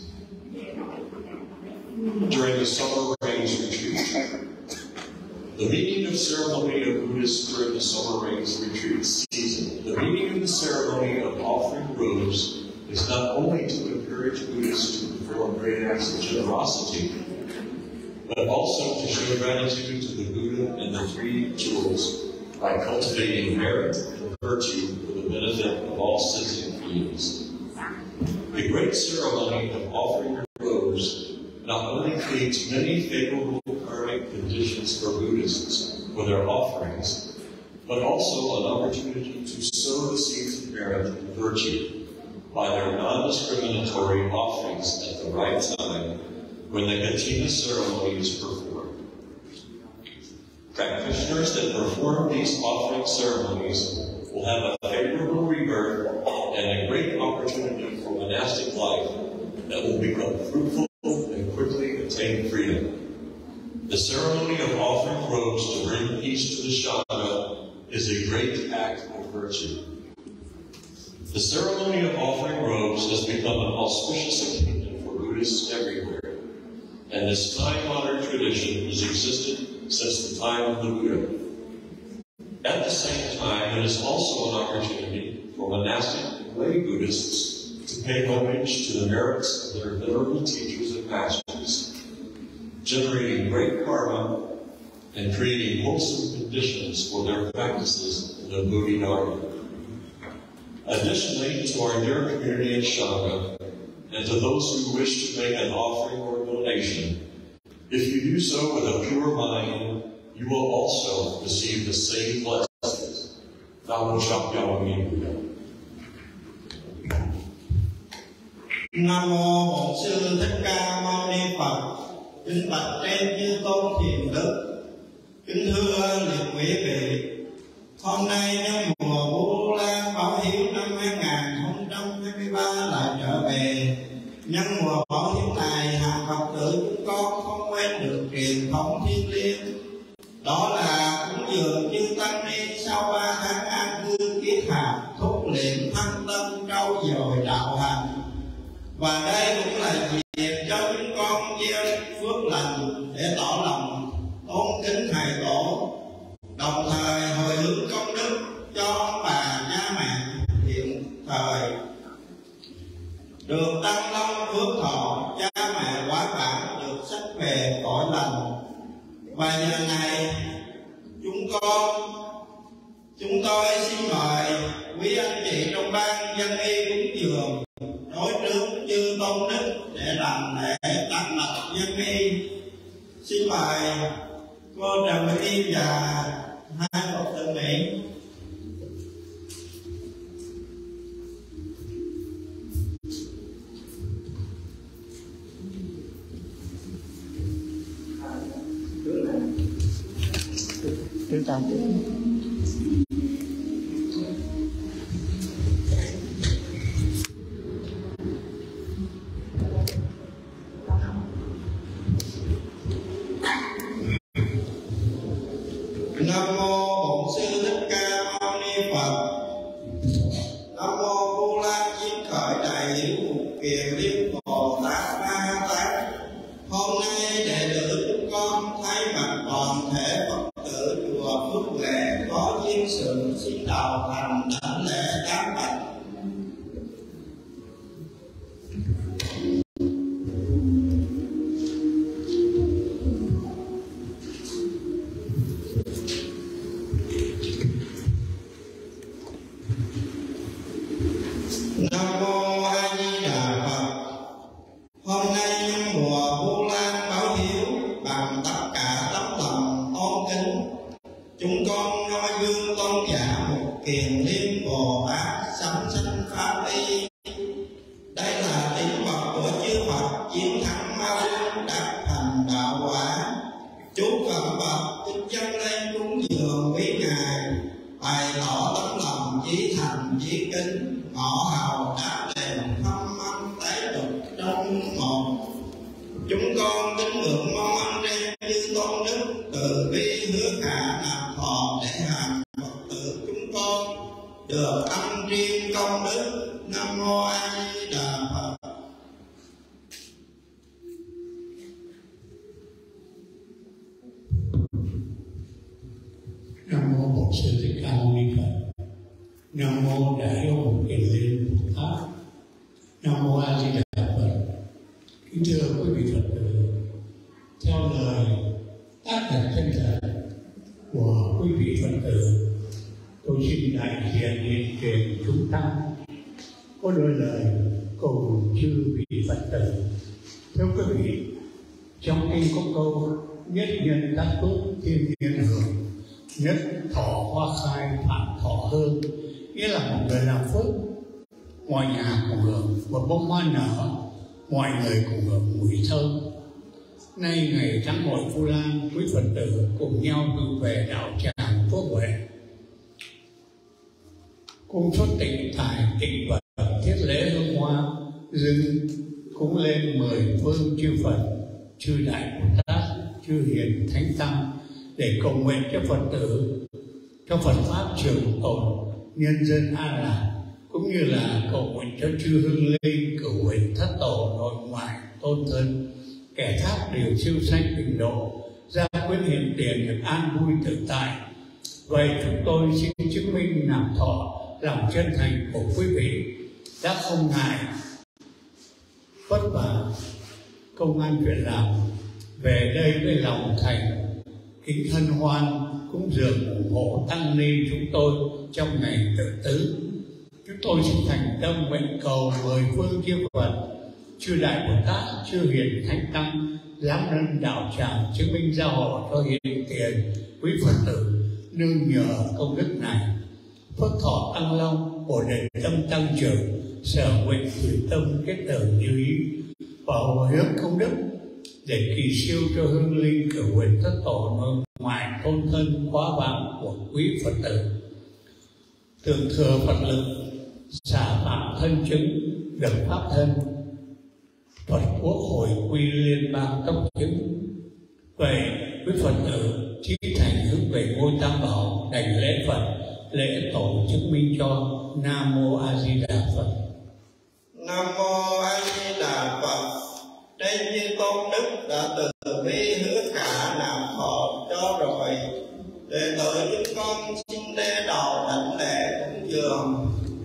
during the summer rains retreat. The meaning of ceremony of Buddhists during the summer rains retreat season. The meaning of the ceremony of offering robes is not only to encourage Buddhists to perform great acts of generosity, but also to show gratitude to the Buddha and the three jewels by cultivating merit and virtue for the benefit of all sentient beings. The great ceremony of offering robes not only creates many favorable karmic conditions for Buddhists for their offerings, but also an opportunity to sow the seeds of merit and virtue by their non-discriminatory offerings at the right time when the Katina ceremony is performed. Practitioners that perform these offering ceremonies will have a favorable rebirth and a great opportunity for monastic life that will become fruitful and quickly attain freedom. The ceremony of offering robes to bring peace to the Shanga is a great act of virtue. The ceremony of offering robes has become an auspicious occasion for Buddhists everywhere, and this time-honored tradition has existed since the time of the Buddha. At the same time, it is also an opportunity for monastic and lay Buddhists to pay homage to the merits of their venerable teachers and masters, generating great karma and creating wholesome conditions for their practices in the Bodhidharma. Additionally, to our dear community in Shanga, and to those who wish to make an offering or donation, if you do so with a pure mind, you will also receive the same blessings. Namo Shakyamuni Buddha. Nam mô Bổn Sư Thích Ca Mâu Ni Phật. Kính bạch trên chư tôn thiền đức. Kính thưa liệt quý vị, hôm nay nhân mùa Vu Lan Bảo Hiếu năm 2023 lại trở về. Nhân mùa Bảo Hiếu này, niệm thâm tâm trau dồi đạo hành. Và đây cũng là dịp cho chúng con gieo phước lành để tỏ lòng tôn kính thầy tổ, đồng thời hồi hướng công đức cho ông bà cha mẹ hiện thời được tăng long phước thọ, cha mẹ quá bản được sách về cõi lành. Và giờ này chúng tôi xin mời quý anh chị trong ban dân y cúng dường đối trước chư tôn đức để làm lễ tăng lập dân y. Xin mời cô Trần Thị Kim và hai Phật tử Mỹ. Chúng ta Nam mô Bổn Sư Thích Ca Mâu Ni Phật. Nam mô Vu Lan Chiến Khởi Đại Hiếu Mục Kiền Liên Bồ Tát Ma Tát. Hôm nay đệ tử chúng con thay mặt toàn thể Phật tử chùa Phước Lệ có duyên sự xin đạo thành đảnh lễ các bạch. Nam mô A Di Đà Phật. Hôm nay nhân mùa Vu Lan báo hiếu bằng tất cả tấm lòng tôn kính, chúng con noi gương tôn giả Mục Kiền Liên Bồ Tát sanh sanh pháp y. Đây là tín vật của chư Phật chiến thắng ma vương đạt thành đạo quả. Chú Phật Phật kính dâng lên cúng dường quý ngài, bày tỏ tấm lòng chí thành chí kính, ngõ hào đã đền thâm âm tế đục trong một. Chúng con kính ngưỡng mong ân trên chư tôn đức từ bi hứa cả nạp thọ để hàng Phật tử chúng con được ăn riêng công đức. Nam mô A Di Đà Phật. Nam mô Bổn Sư Thích Ca Mâu Ni Phật. Nam mô Đại Hiếu Mục Kiền Liên Bồ Tát. Nam mô A Di Đà Phật. Kính thưa quý vị Phật tử, theo lời tác đặt chân thật của quý vị Phật tử, tôi xin đại diện hiện truyền chúng tăng có đôi lời cùng chư vị Phật tử. Thưa quý vị, trong kinh có câu nhất nhân tác tốt thiên nhiên hưởng, nhất thọ hoa khai phản thọ hương, nghĩa là một người làm phước, mọi nhà cùng hưởng một bông hoa nở, mọi người cùng hưởng mùi thơm. Nay ngày tháng hội Vu Lan, quý Phật tử cùng nhau hướng về đạo tràng Phước Huệ, cung xuất tịnh tài tịnh vật, thiết lễ hương hoa dâng cúng lên 10 phương chư Phật, chư Đại Bồ Tát, chư Hiền Thánh Tăng, để cầu nguyện cho Phật tử, cho Phật pháp trường tồn, nhân dân an lạc, cũng như là cầu nguyện cho chư hương linh, cửu huỳnh thất tổ, nội ngoại, tôn thân, kẻ thác đều siêu sanh bình độ, gia quyến hiện tiền được an vui tự tại. Vậy chúng tôi xin chứng minh làm thọ lòng chân thành của quý vị đã không ngại vất vả công an chuyện làm về đây với lòng thành kính hân hoan cúng dường ủng hộ tăng ni chúng tôi trong ngày tự tứ. Chúng tôi xin thành tâm nguyện cầu 10 phương chư Phật, chư Đại Bồ Tát, chư Hiền Thánh Tăng giáng lâm đạo tràng chứng minh gia hộ cho hiện tiền quý Phật tử nương nhờ công đức này. Phước thọ tăng long, bồ đề tâm tăng trưởng, sở nguyện thủy tâm kết tường như ý, và hồi hướng công đức để kỳ siêu cho hương linh cửu huỳnh thất tổ nội ngoại tôn thân quá vãng của quý Phật tử. Tưởng thừa Phật lực, xả phạm thân chứng, được pháp thân, Phật quốc hồi quy liên bang tốc chứng. Vậy quý Phật tử chí thành hướng về ngôi Tam Bảo, đảnh lễ Phật, lễ tổ chứng minh cho Nam Mô A Di Đà Phật. Nam Mô A Di Đà Phật. Trên Chư Tôn Đức đã từ bi hứa cả nạp thọ cho rồi, đệ tử chúng con xin đế đầu đảnh lễ cúng dường.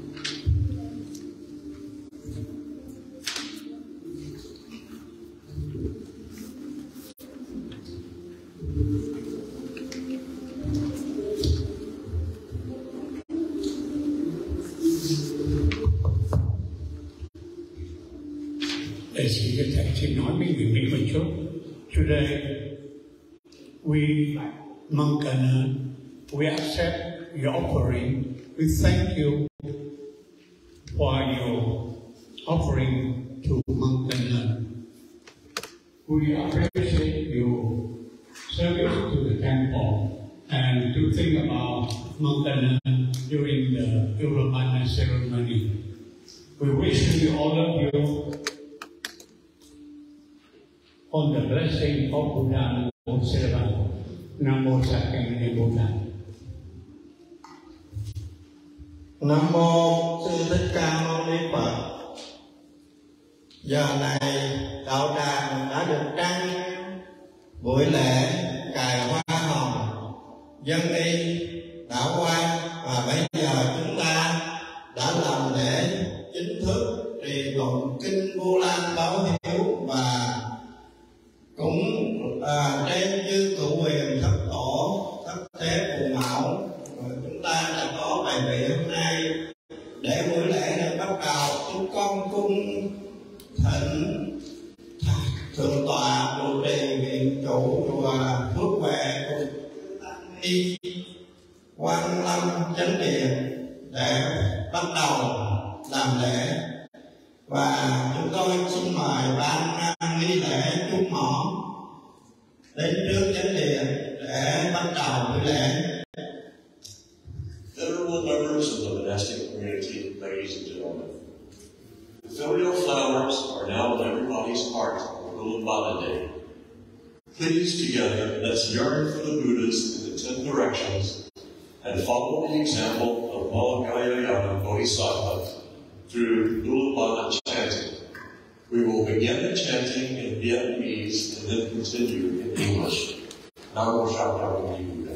Để xin cho thầy xin nói với người Mỹ một chút. Today, we Mankana, we accept your offering. We thank you for your offering to Mankana. We appreciate your service to the temple and to think about Mankana during the Uramana ceremony. We wish you all of you on the blessing of Buddha and Seva. Nam Mô Sakya Buddha. Nam Mô Sư Thích Ca Mâu Ni Phật. Giờ này đạo tràng đã được trang buổi lễ cài hoa hồng dân y đã qua, và bây giờ chúng ta đã làm lễ chính thức trì tụng kinh Vu Lan báo hiếu và cũng trên chư cửu quyền thất tổ thất thế phù mẫu. Chúng ta đã có bài vị hôm nay để buổi lễ được bắt đầu. Chúng con cung thỉnh thượng tọa trụ trì viện chủ chùa Phước Huệ cùng tăng ni Quan Lâm Chánh Điện để bắt đầu làm lễ. Và chúng tôi xin mời ban nghi lễ chú mỏ đến trước chánh điện để bắt đầu buổi lễ. Venerable members of the monastic community, ladies and gentlemen, the filial flowers are now in everybody's heart on Ulamana Day. Please together, let's yearn for the Buddhas in the 10 directions and follow the example of Malakayayana Bodhisattva through Ulamana chanting. We will begin the chanting in Vietnamese and then continue in English. Nam Mô Shakyamuni Buddha.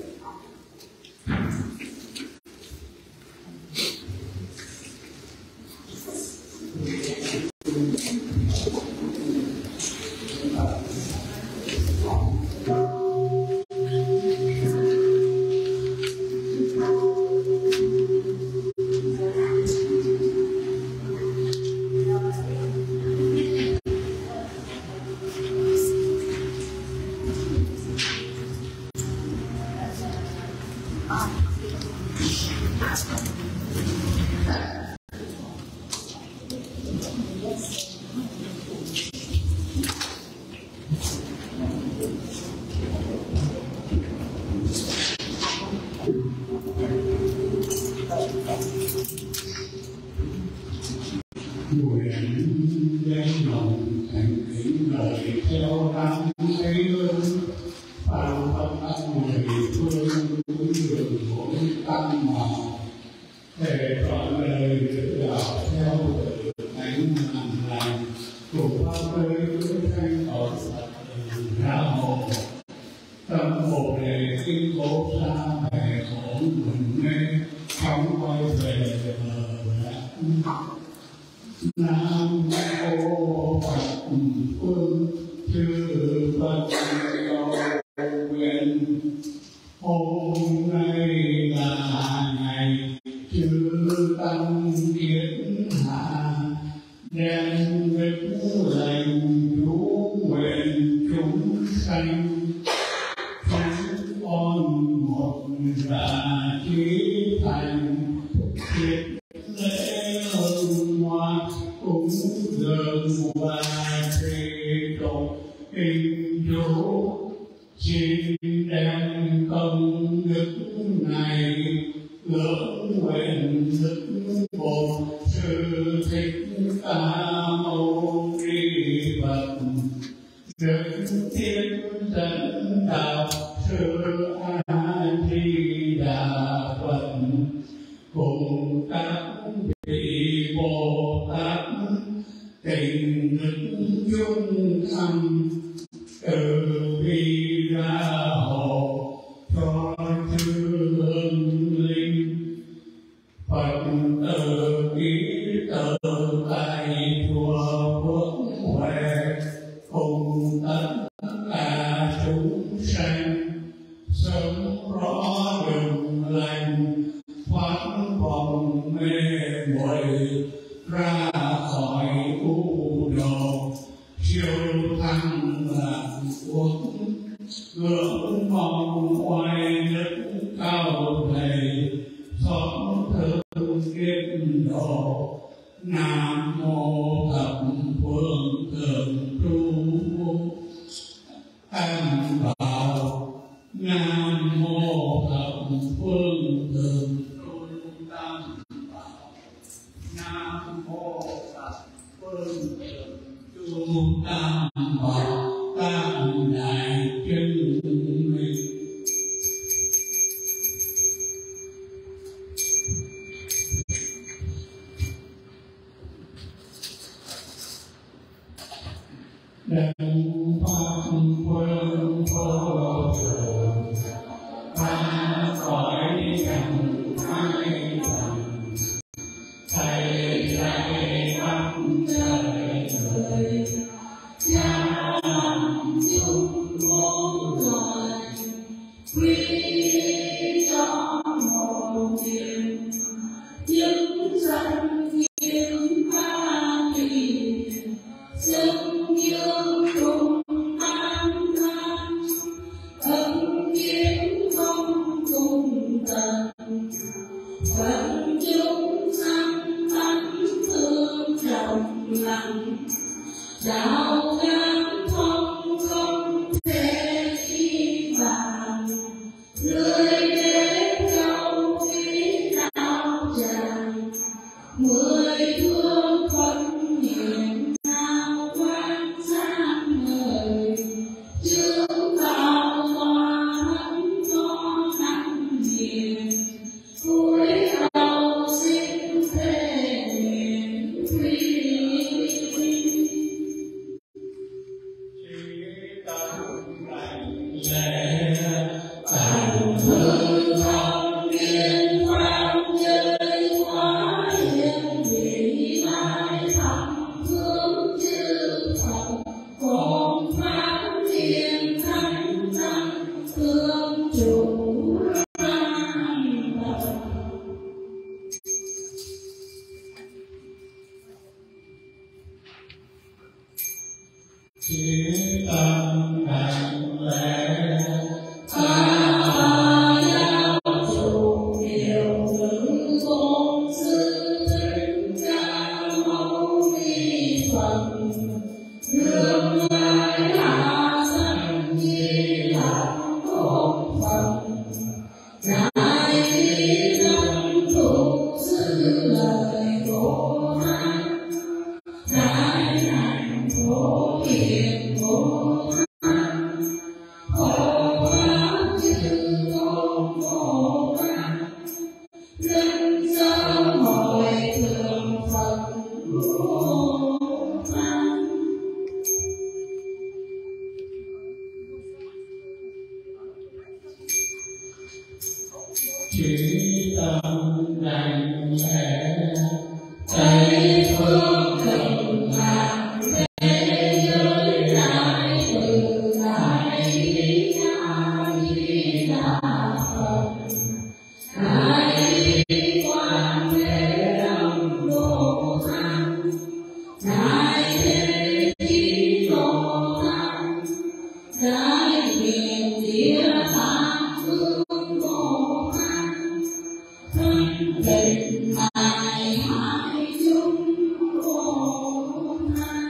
chung tâm từ bi ra hộ cho chư hương linh. Phật từ bi từ tại chùa Phước Huệ cùng tất cả chúng sanh sớm rõ đường lành, thoát vòng mê muội ra khỏi u đồ, siêu thăng lạc quốc. Ngưỡng mong oai đức cao thầy thoát thương kiết độ. Nam mô thập phương thường trụ tam bảo. Nam mô thập phương thường trụ tam bảo. Nam mô thập phương thường trụ tam bảo. Tam đại chứng minh. Đấng pháp quân vô thường, ra khỏi trần hai trần, thầy dạy khắp trời người, cha làm chúng muôn loài, quy cho một niềm, những danh nghiêm tha hiền, dân dương cùng an khang, ân kiến không cùng tận, phận chúng sanh tánh thương trọng lặng, đạo ngang thông không thể chi bàn, lưỡi đế châu khí đạo tràng, mười thương phân hiền nào quan sát người, chướng tạo hòa hân cho năng hiền, cúi đầu xin thế nguyện quy. Tạng thương thông niên quang giới hóa hiền vị lai thăm thương chư Phật, cùng pháp thiên thánh tăng thương chủ an Phật. Chí tâm đảnh lễ ta giáo chủ điều ngữ tôn sư thích ca mâu ni Phật, đương lai hạ sanh di lạc cốt Phật, đại bi tâm thuộc sư lời Bồ Tát, đại hạnh phổ hiền Bồ Tát, hộ pháp chư tôn Bồ Tát, linh sớm hội thượng Phật Bồ Tát. Chí tâm đảnh lễ Tây phương cực lạc, thế giới đại từ đại bi A Di Đà Phật, đại bi quan thế âm Bồ Tát, đại thế chí Bồ Tát, đại hiền địa tạng vương Bồ Tát, thanh tịnh đại hải chúng Bồ Tát.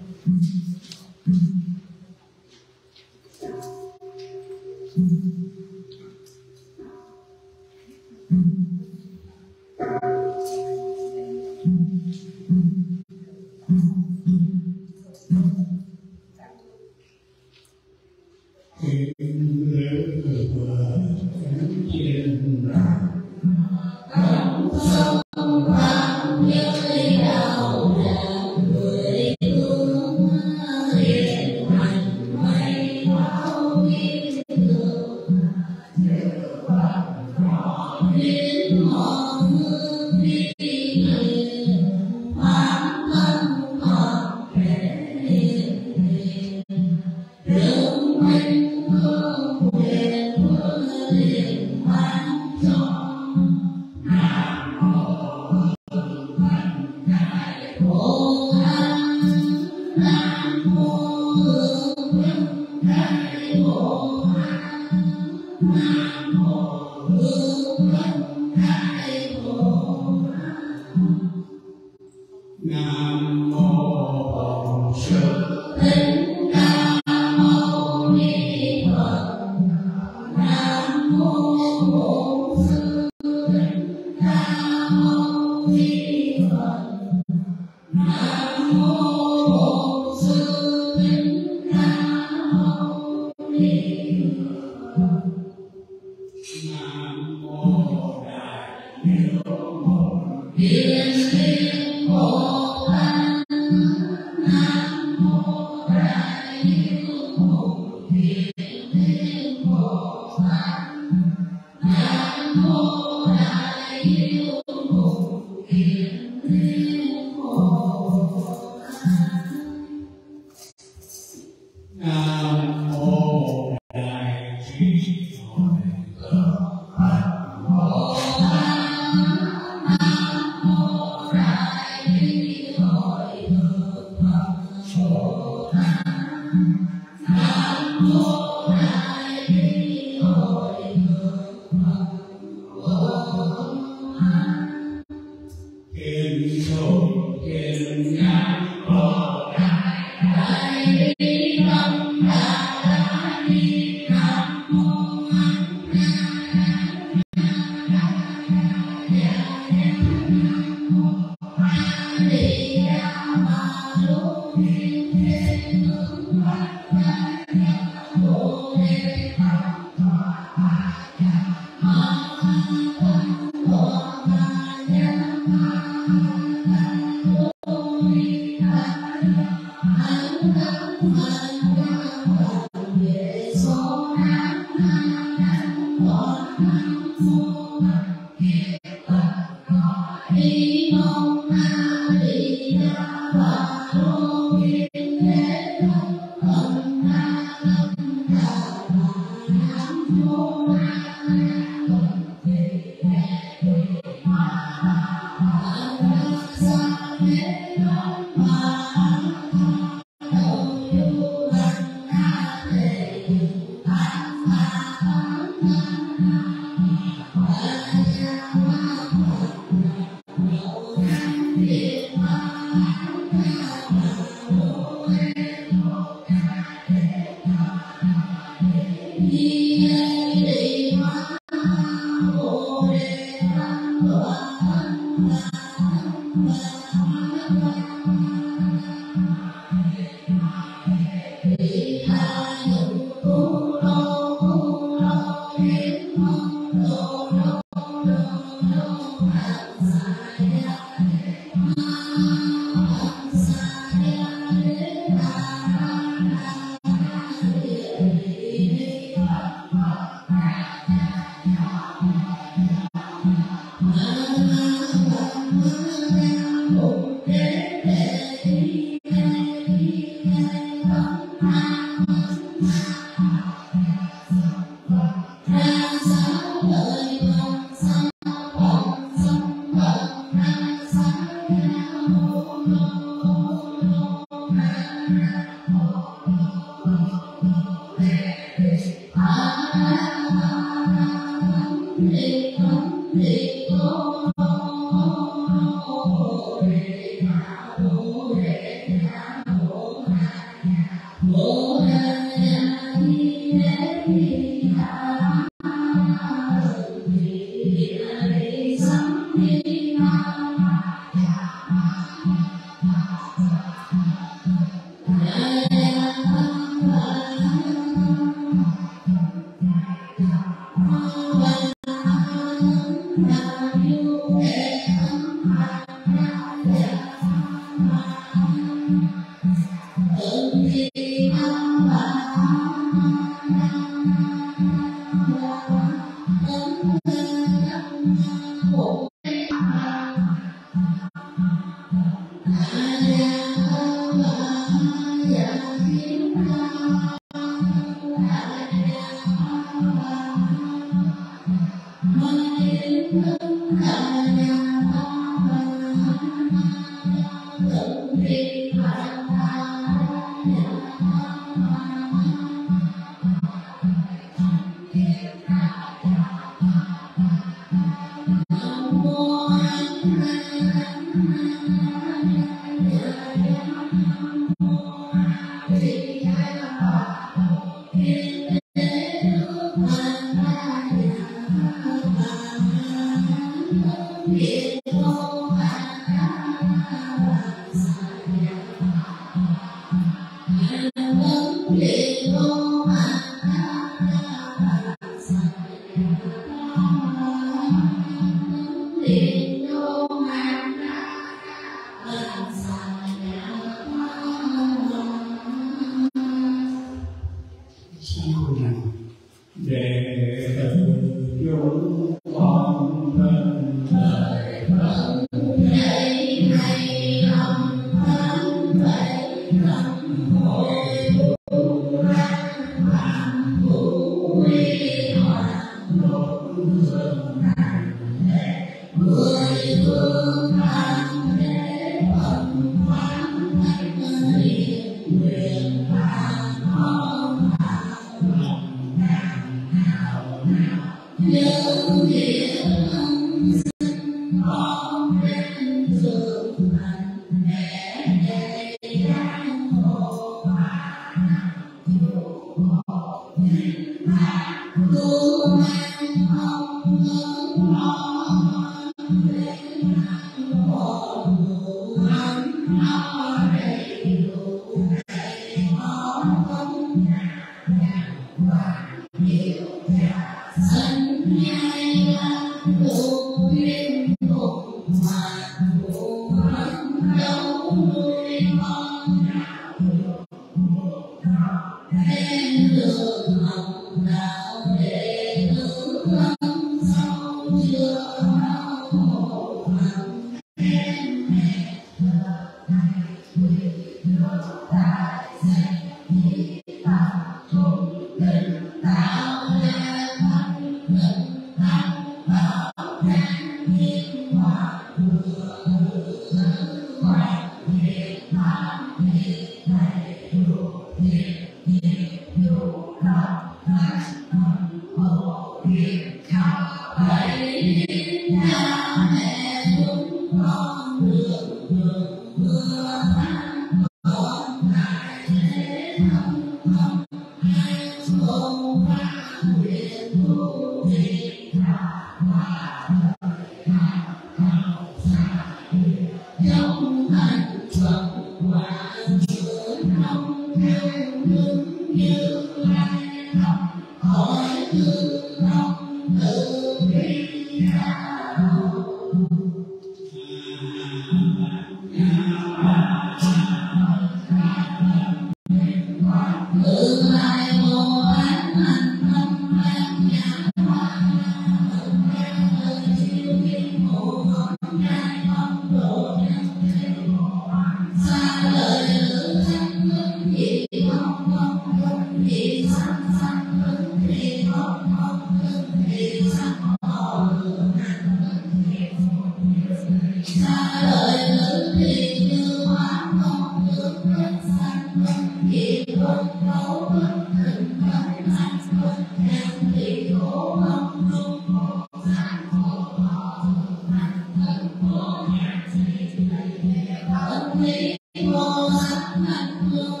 Hãy subscribe cho kênh Ghiền Mì Gõ để không bỏ lỡ những video hấp dẫn.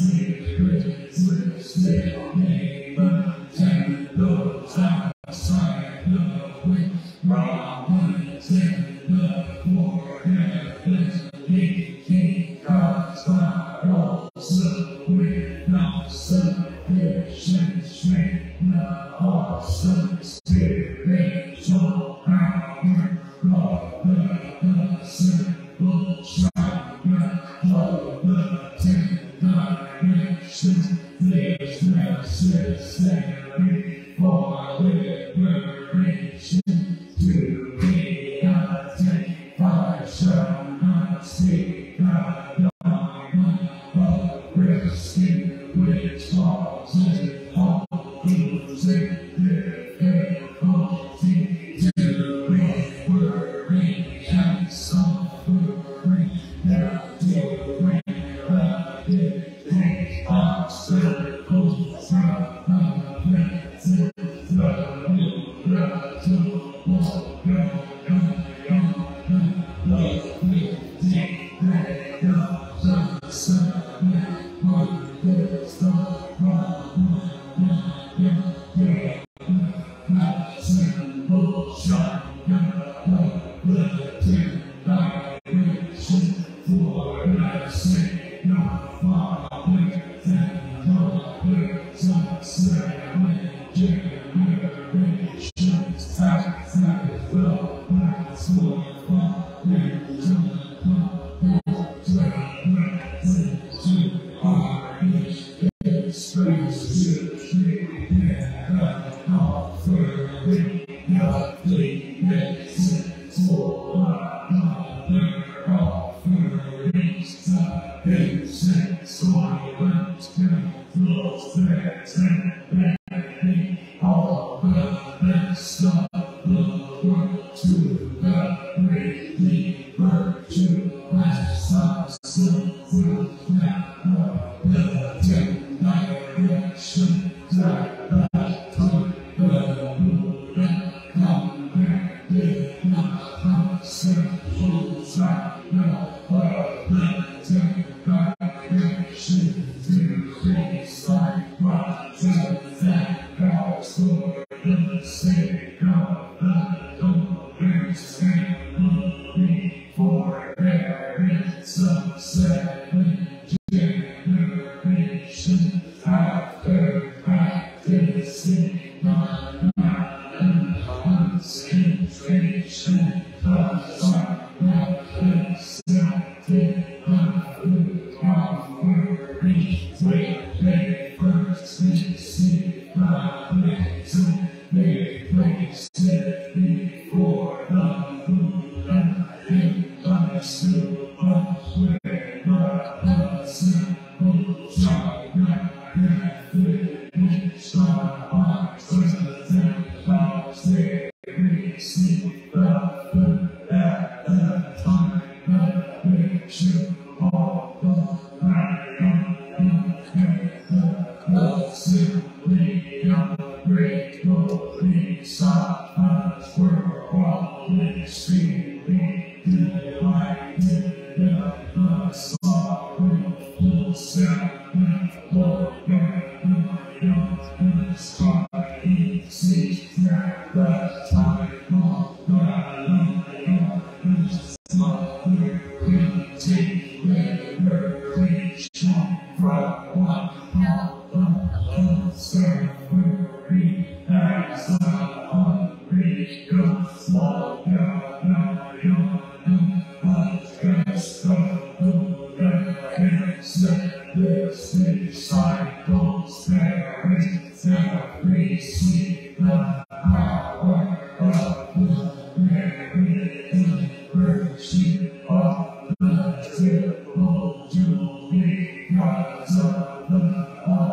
Of the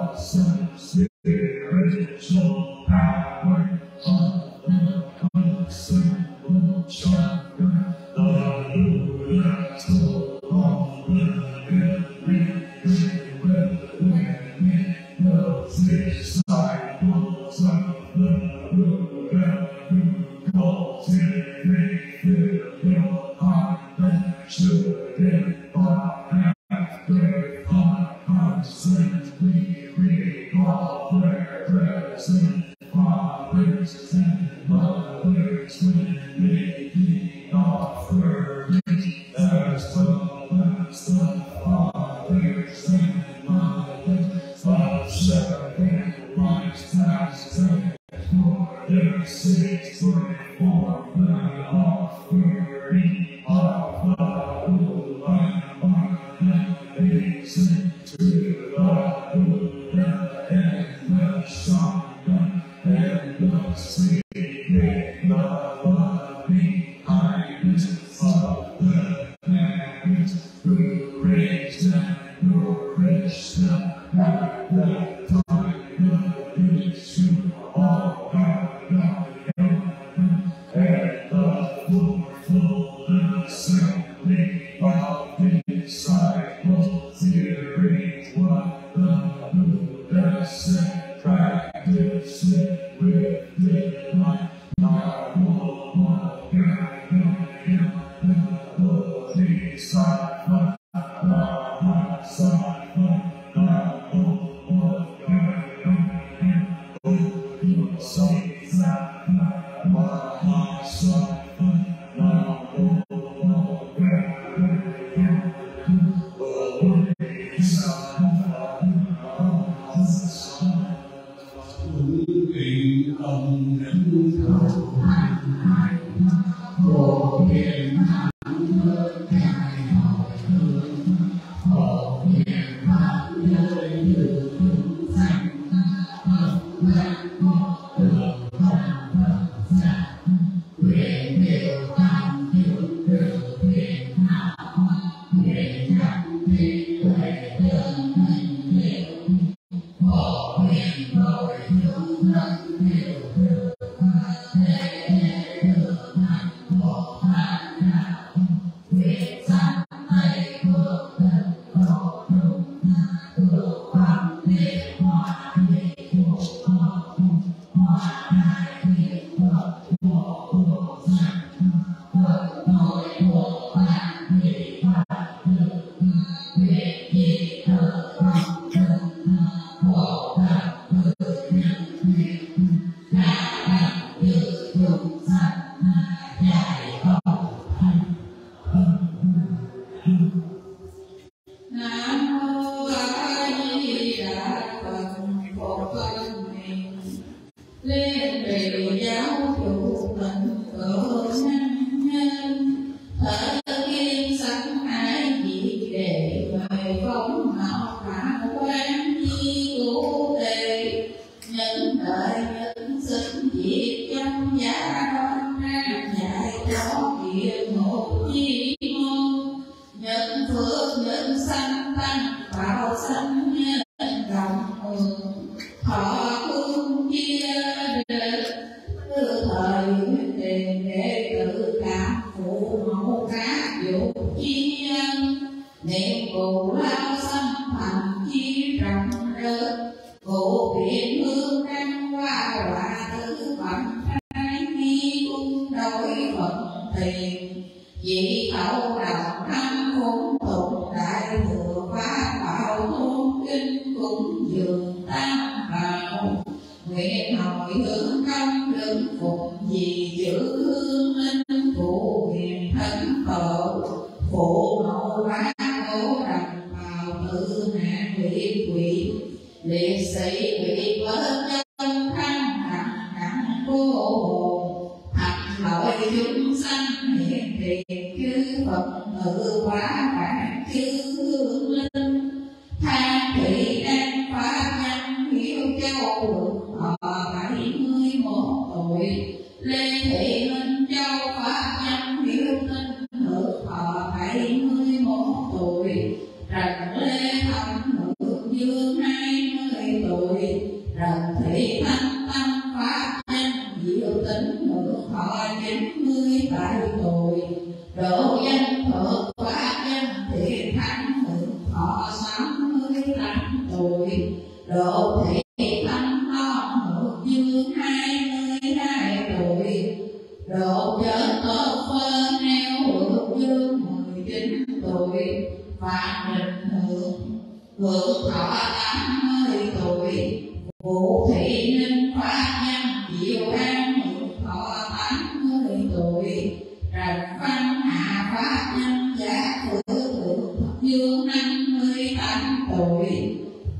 hưởng thọ 80 tuổi. Vũ thị ninh phát nhân Diệu An hưởng thọ 80 tuổi. Trần Văn Hạ phát nhân Giá Phử hưởng thọ dương 58 tuổi.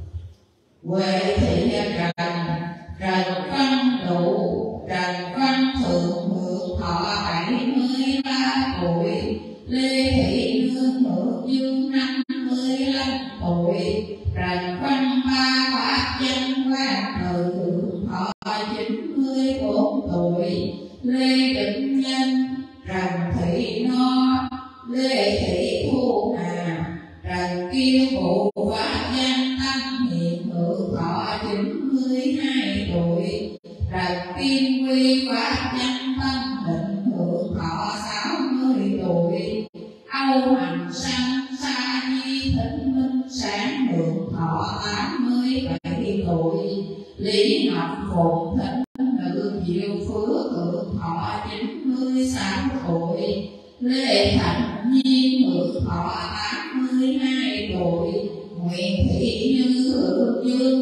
Huệ thị Trần Văn Đủ, Trần Văn Thượng hưởng thọ 73 tuổi. Lê Thị Nương hưởng dương 55 tuổi. Trần Văn Ba phát danh Quan Thời hưởng thọ 94 tuổi. Lê Định Nhân, Trần Thị No, Lê Thị Thu Hà, Trần Kim Phụ phát danh Tăng Hiền hưởng thọ 92 tuổi. Trần Kim Quy phát danh Tân Định hưởng thọ 60 tuổi. Âu Hành Sanh Sa Di Thịnh Minh Sáng hưởng thọ 87 tuổi. Lý Ngọc Phụng Thịnh Nữ Diệu Phước hưởng thọ 96 tuổi. Lê Thành Nhiên hưởng thọ 82 tuổi. Nguyễn Thị Như hưởng dương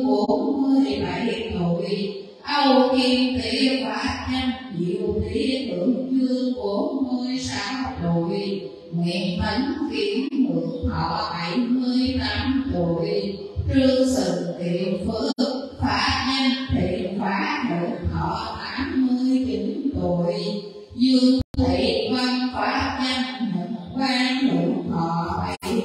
47 tuổi. Âu Kim Tỷ phát danh Diệu Lý hưởng dương 46 tuổi. Nguyễn Tấn Kiên hưởng thọ 78 tuổi. Trương Sừng Kiệm Phước phát danh Thiện Phát hưởng thọ 89 tuổi. Dương Thị Văn phát danh Hạnh Quang hưởng thọ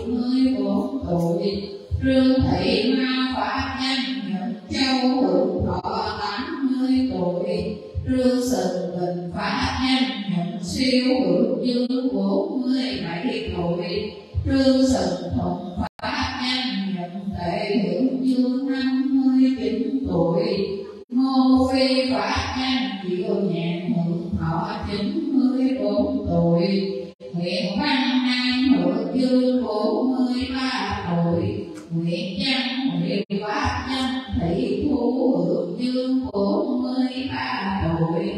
74 tuổi. Trương Thị Ma phát danh Nhật Châu hưởng thọ 80 tuổi. Trương Sừng Bình phát danh Hạnh Siêu hưởng dương 47 tuổi. Trương Sừng Thuận phát danh Nhận Tệ hưởng dương 59 tuổi. Ngô Phi phát danh Diệu Nhạn hưởng thọ 94 tuổi. Nguyễn Văn An hưởng dương 43 tuổi. Nguyễn Văn Nguyễn phát danh Thị Thu hưởng dương 43 tuổi.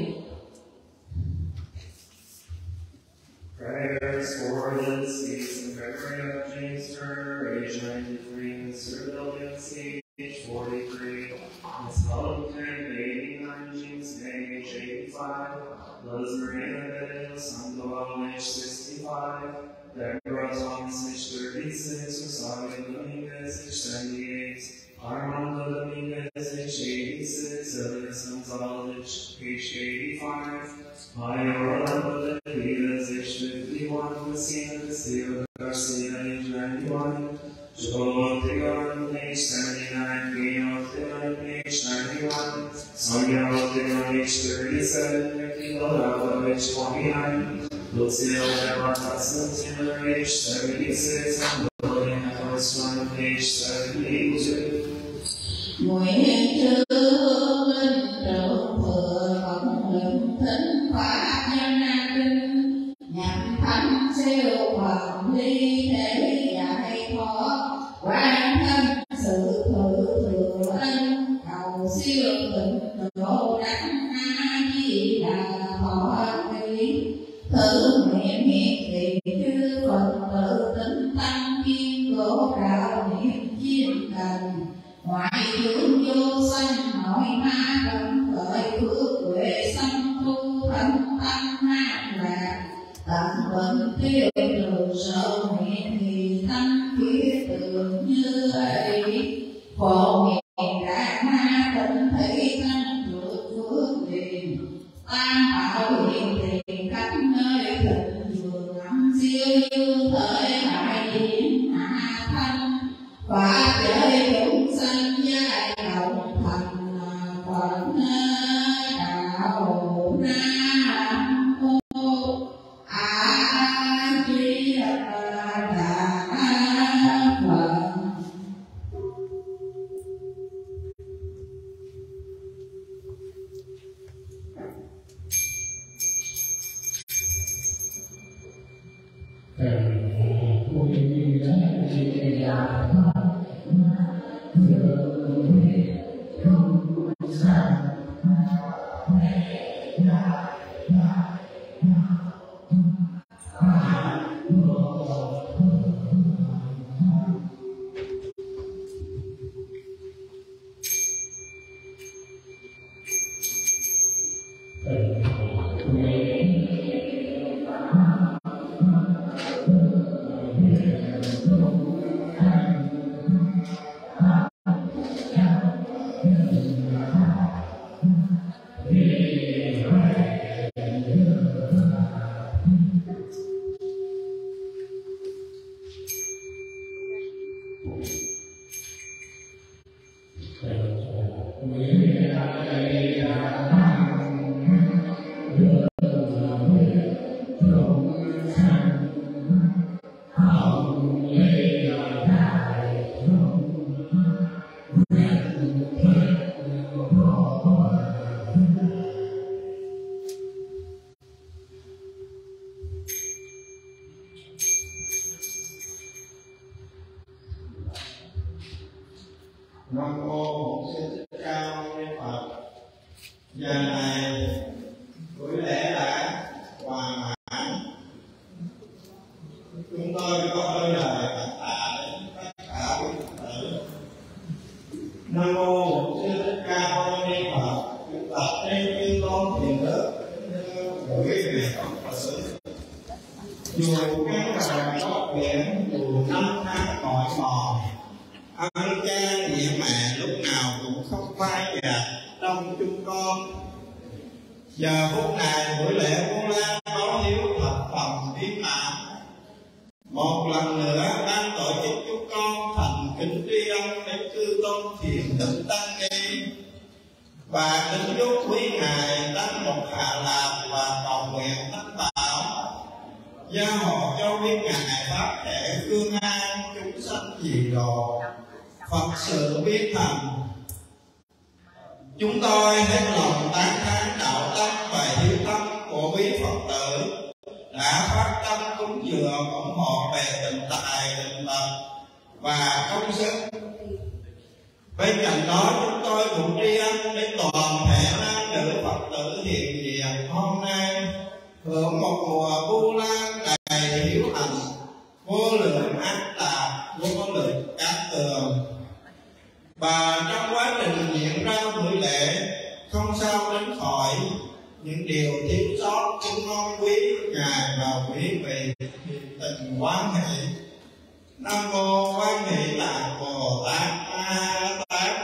Prayers for the deceased in memory of James Turner, age 93, Mr. Williams, age 43, Miss Houghton, 89, James May, age 85, Liz Marina Benio Sandoval, age 65, Deborah Thomas, age 36, Rosario Dominguez, age 78, Armando Dominguez, age 86, Elias Gonzalez, age 85, Mayor Rodriguez, age 51, Messina Castillo Garcia, age 91, Joel Ortega, age 79, Gino Ortega, age 91, Sonia Ortega, age 37, Ricky Dorado, age 29, Lucille Devata Santana, age 76, and Lillian Harrison, age 72. Nguyện chư linh trưởng thừa cộng lực thính pháp nhân kinh, nhằm thánh siêu hoàng ly để giải thoát, quan thân sự thử thừa ân, cầu siêu tịnh độ đắc A Di Đà thọ ký. Thử nguyện hiện thị chư Phật tự tính tăng kiên cố đạo niệm chiêm thành, ngoại dưỡng vô sanh nội ma đồng lợi phước huệ sanh tu thân tăng an lạc, tận vận tiêu trừ sợ nguyện thì tăng phía tường như ấy. Phổ nguyện đại ma tịnh thị tăng vượt phước điền, tam bảo hiện tiền khắp nơi thịnh vườn âm siêu như thời đại diễn hạ thanh, và chơi chúng sanh giai động thành Phật đạo Nam Mô A Di Nam mô Bổn Sư Thích Ca Mâu Ni Phật. Giờ này buổi lễ đã hòa mãn. Chúng tôi có đôi lời cảm tạ đến tất cả quý Phật tử. Nam mô Bổn Sư Thích Ca Mâu Ni Phật. Chúng tập trên chư tôn thiền đức của quý vị Phật tử. Dù căn bản có biển, dù năm tháng mỏi mòn, ăn cha nghĩa mẹ lúc nào cũng không phai nhạt trong chúng con. Giờ phút này buổi lễ Vu Lan báo hiếu thập phần viên mãn. Một lần nữa ban tổ chức chúng con thành kính tri ân đến chư tôn thiền đức tăng ni và kính chúc quý ngài Tăng Mục Hạ Lạc và cầu nguyện Thánh Bảo gia hộ cho quý ngài pháp thể phương an chúng sanh trì độ Phật sự biết thành. Chúng tôi hết lòng tán thán đạo tâm và hiếu tâm của quý Phật tử đã phát tâm cúng dường ủng hộ về tình tài, tình vật và công sức. Bên cạnh đó chúng tôi cũng tri ân đến toàn thể nam nữ Phật tử hiện diện hôm nay hưởng một mùa Vu Lan đầy hiếu hạnh, vô lượng ác tạp, vô lượng cát tường. Và trong quá trình diễn ra buổi lễ không sao tránh khỏi những điều thiếu sót. Chúng mong quý ngài và quý vị tình quán hỷ. Nam mô Quan Hỷ Lạc Bồ Tát Ma Tát.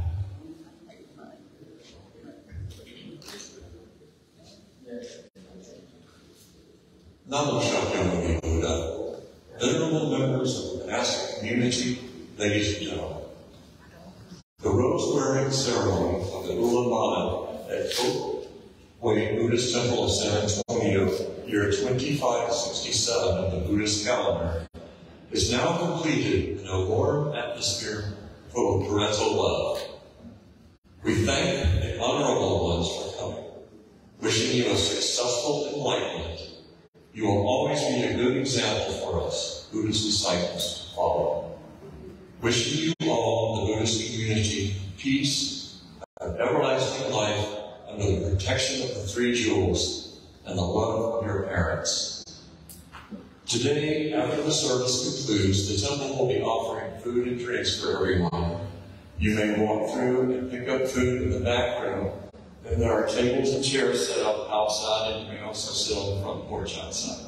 Namo Shakyamuni Buddha. Venerable members of the monastic community, ladies and gentlemen. The rose-wearing ceremony of the Ulamana at Oak Way Buddhist Temple of San Antonio, year 2567 of the Buddhist calendar, is now completed in a warm atmosphere full of parental love. We thank the honorable ones for coming, wishing you a successful enlightenment. You will always be a good example for us, Buddhist disciples, to follow. Wishing you all, the Buddhist community, peace and everlasting life under the protection of the three jewels and the love of your parents. Today, after the service concludes, the temple will be offering food and drinks for everyone. You may walk through and pick up food in the back room, and there are tables and chairs set up outside, and you may also sit on the front porch outside.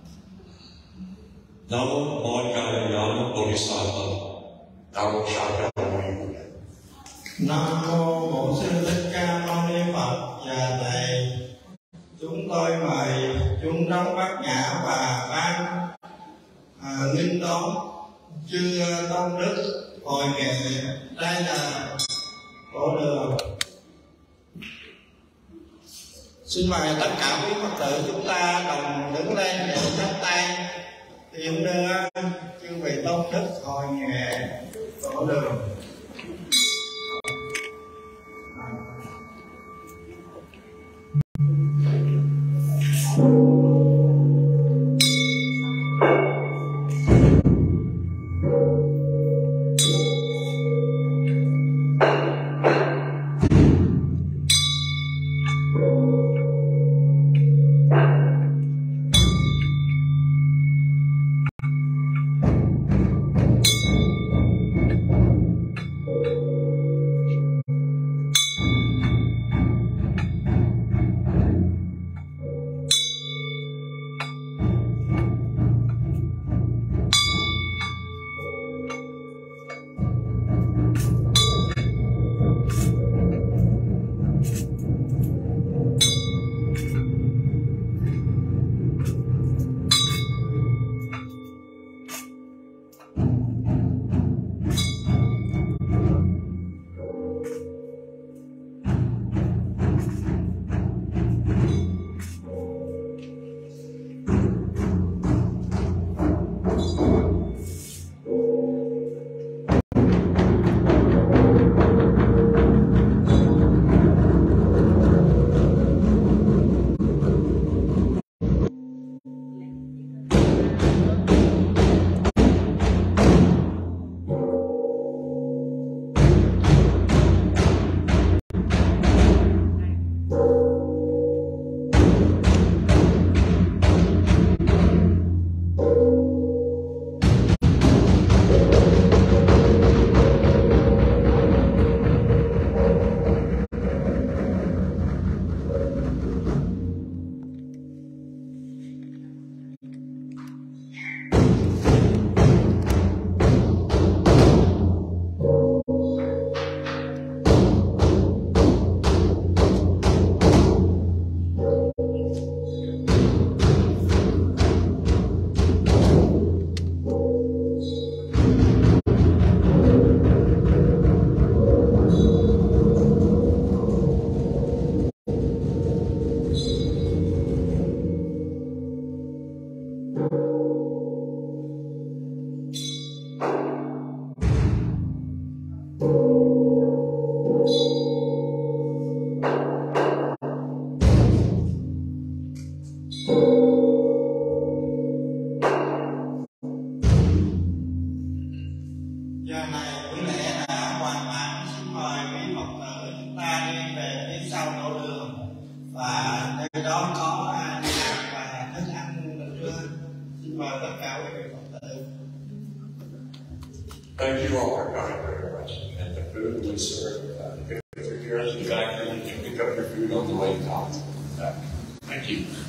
Namo Bodhgayana Bodhisattva. Namo Shakyamuni Buddha. Nam mô Bổn Sư Thích Ca Mâu Ni Phật. Và thầy chúng tôi mời chúng đóng bát nhã và ban nghinh đón chư tôn đức hội nghệ. Đây là cổ đường. Xin mời tất cả quý Phật tử chúng ta đồng đứng lên để chắp tay tiễn đưa chư vị tôn đức hội nghệ cổ đường. Giờ này buổi lễ đã hoàn thành, xin mời quý Phật tử chúng ta đi về phía sau đổ đường và nơi đó có nhạc và thức ăn được chưa? Xin mời tất cả quý vị Phật tử. Thank you all for coming very much. And the food we serve, if you're here in the back, you can pick up your food on the way out. Thank you.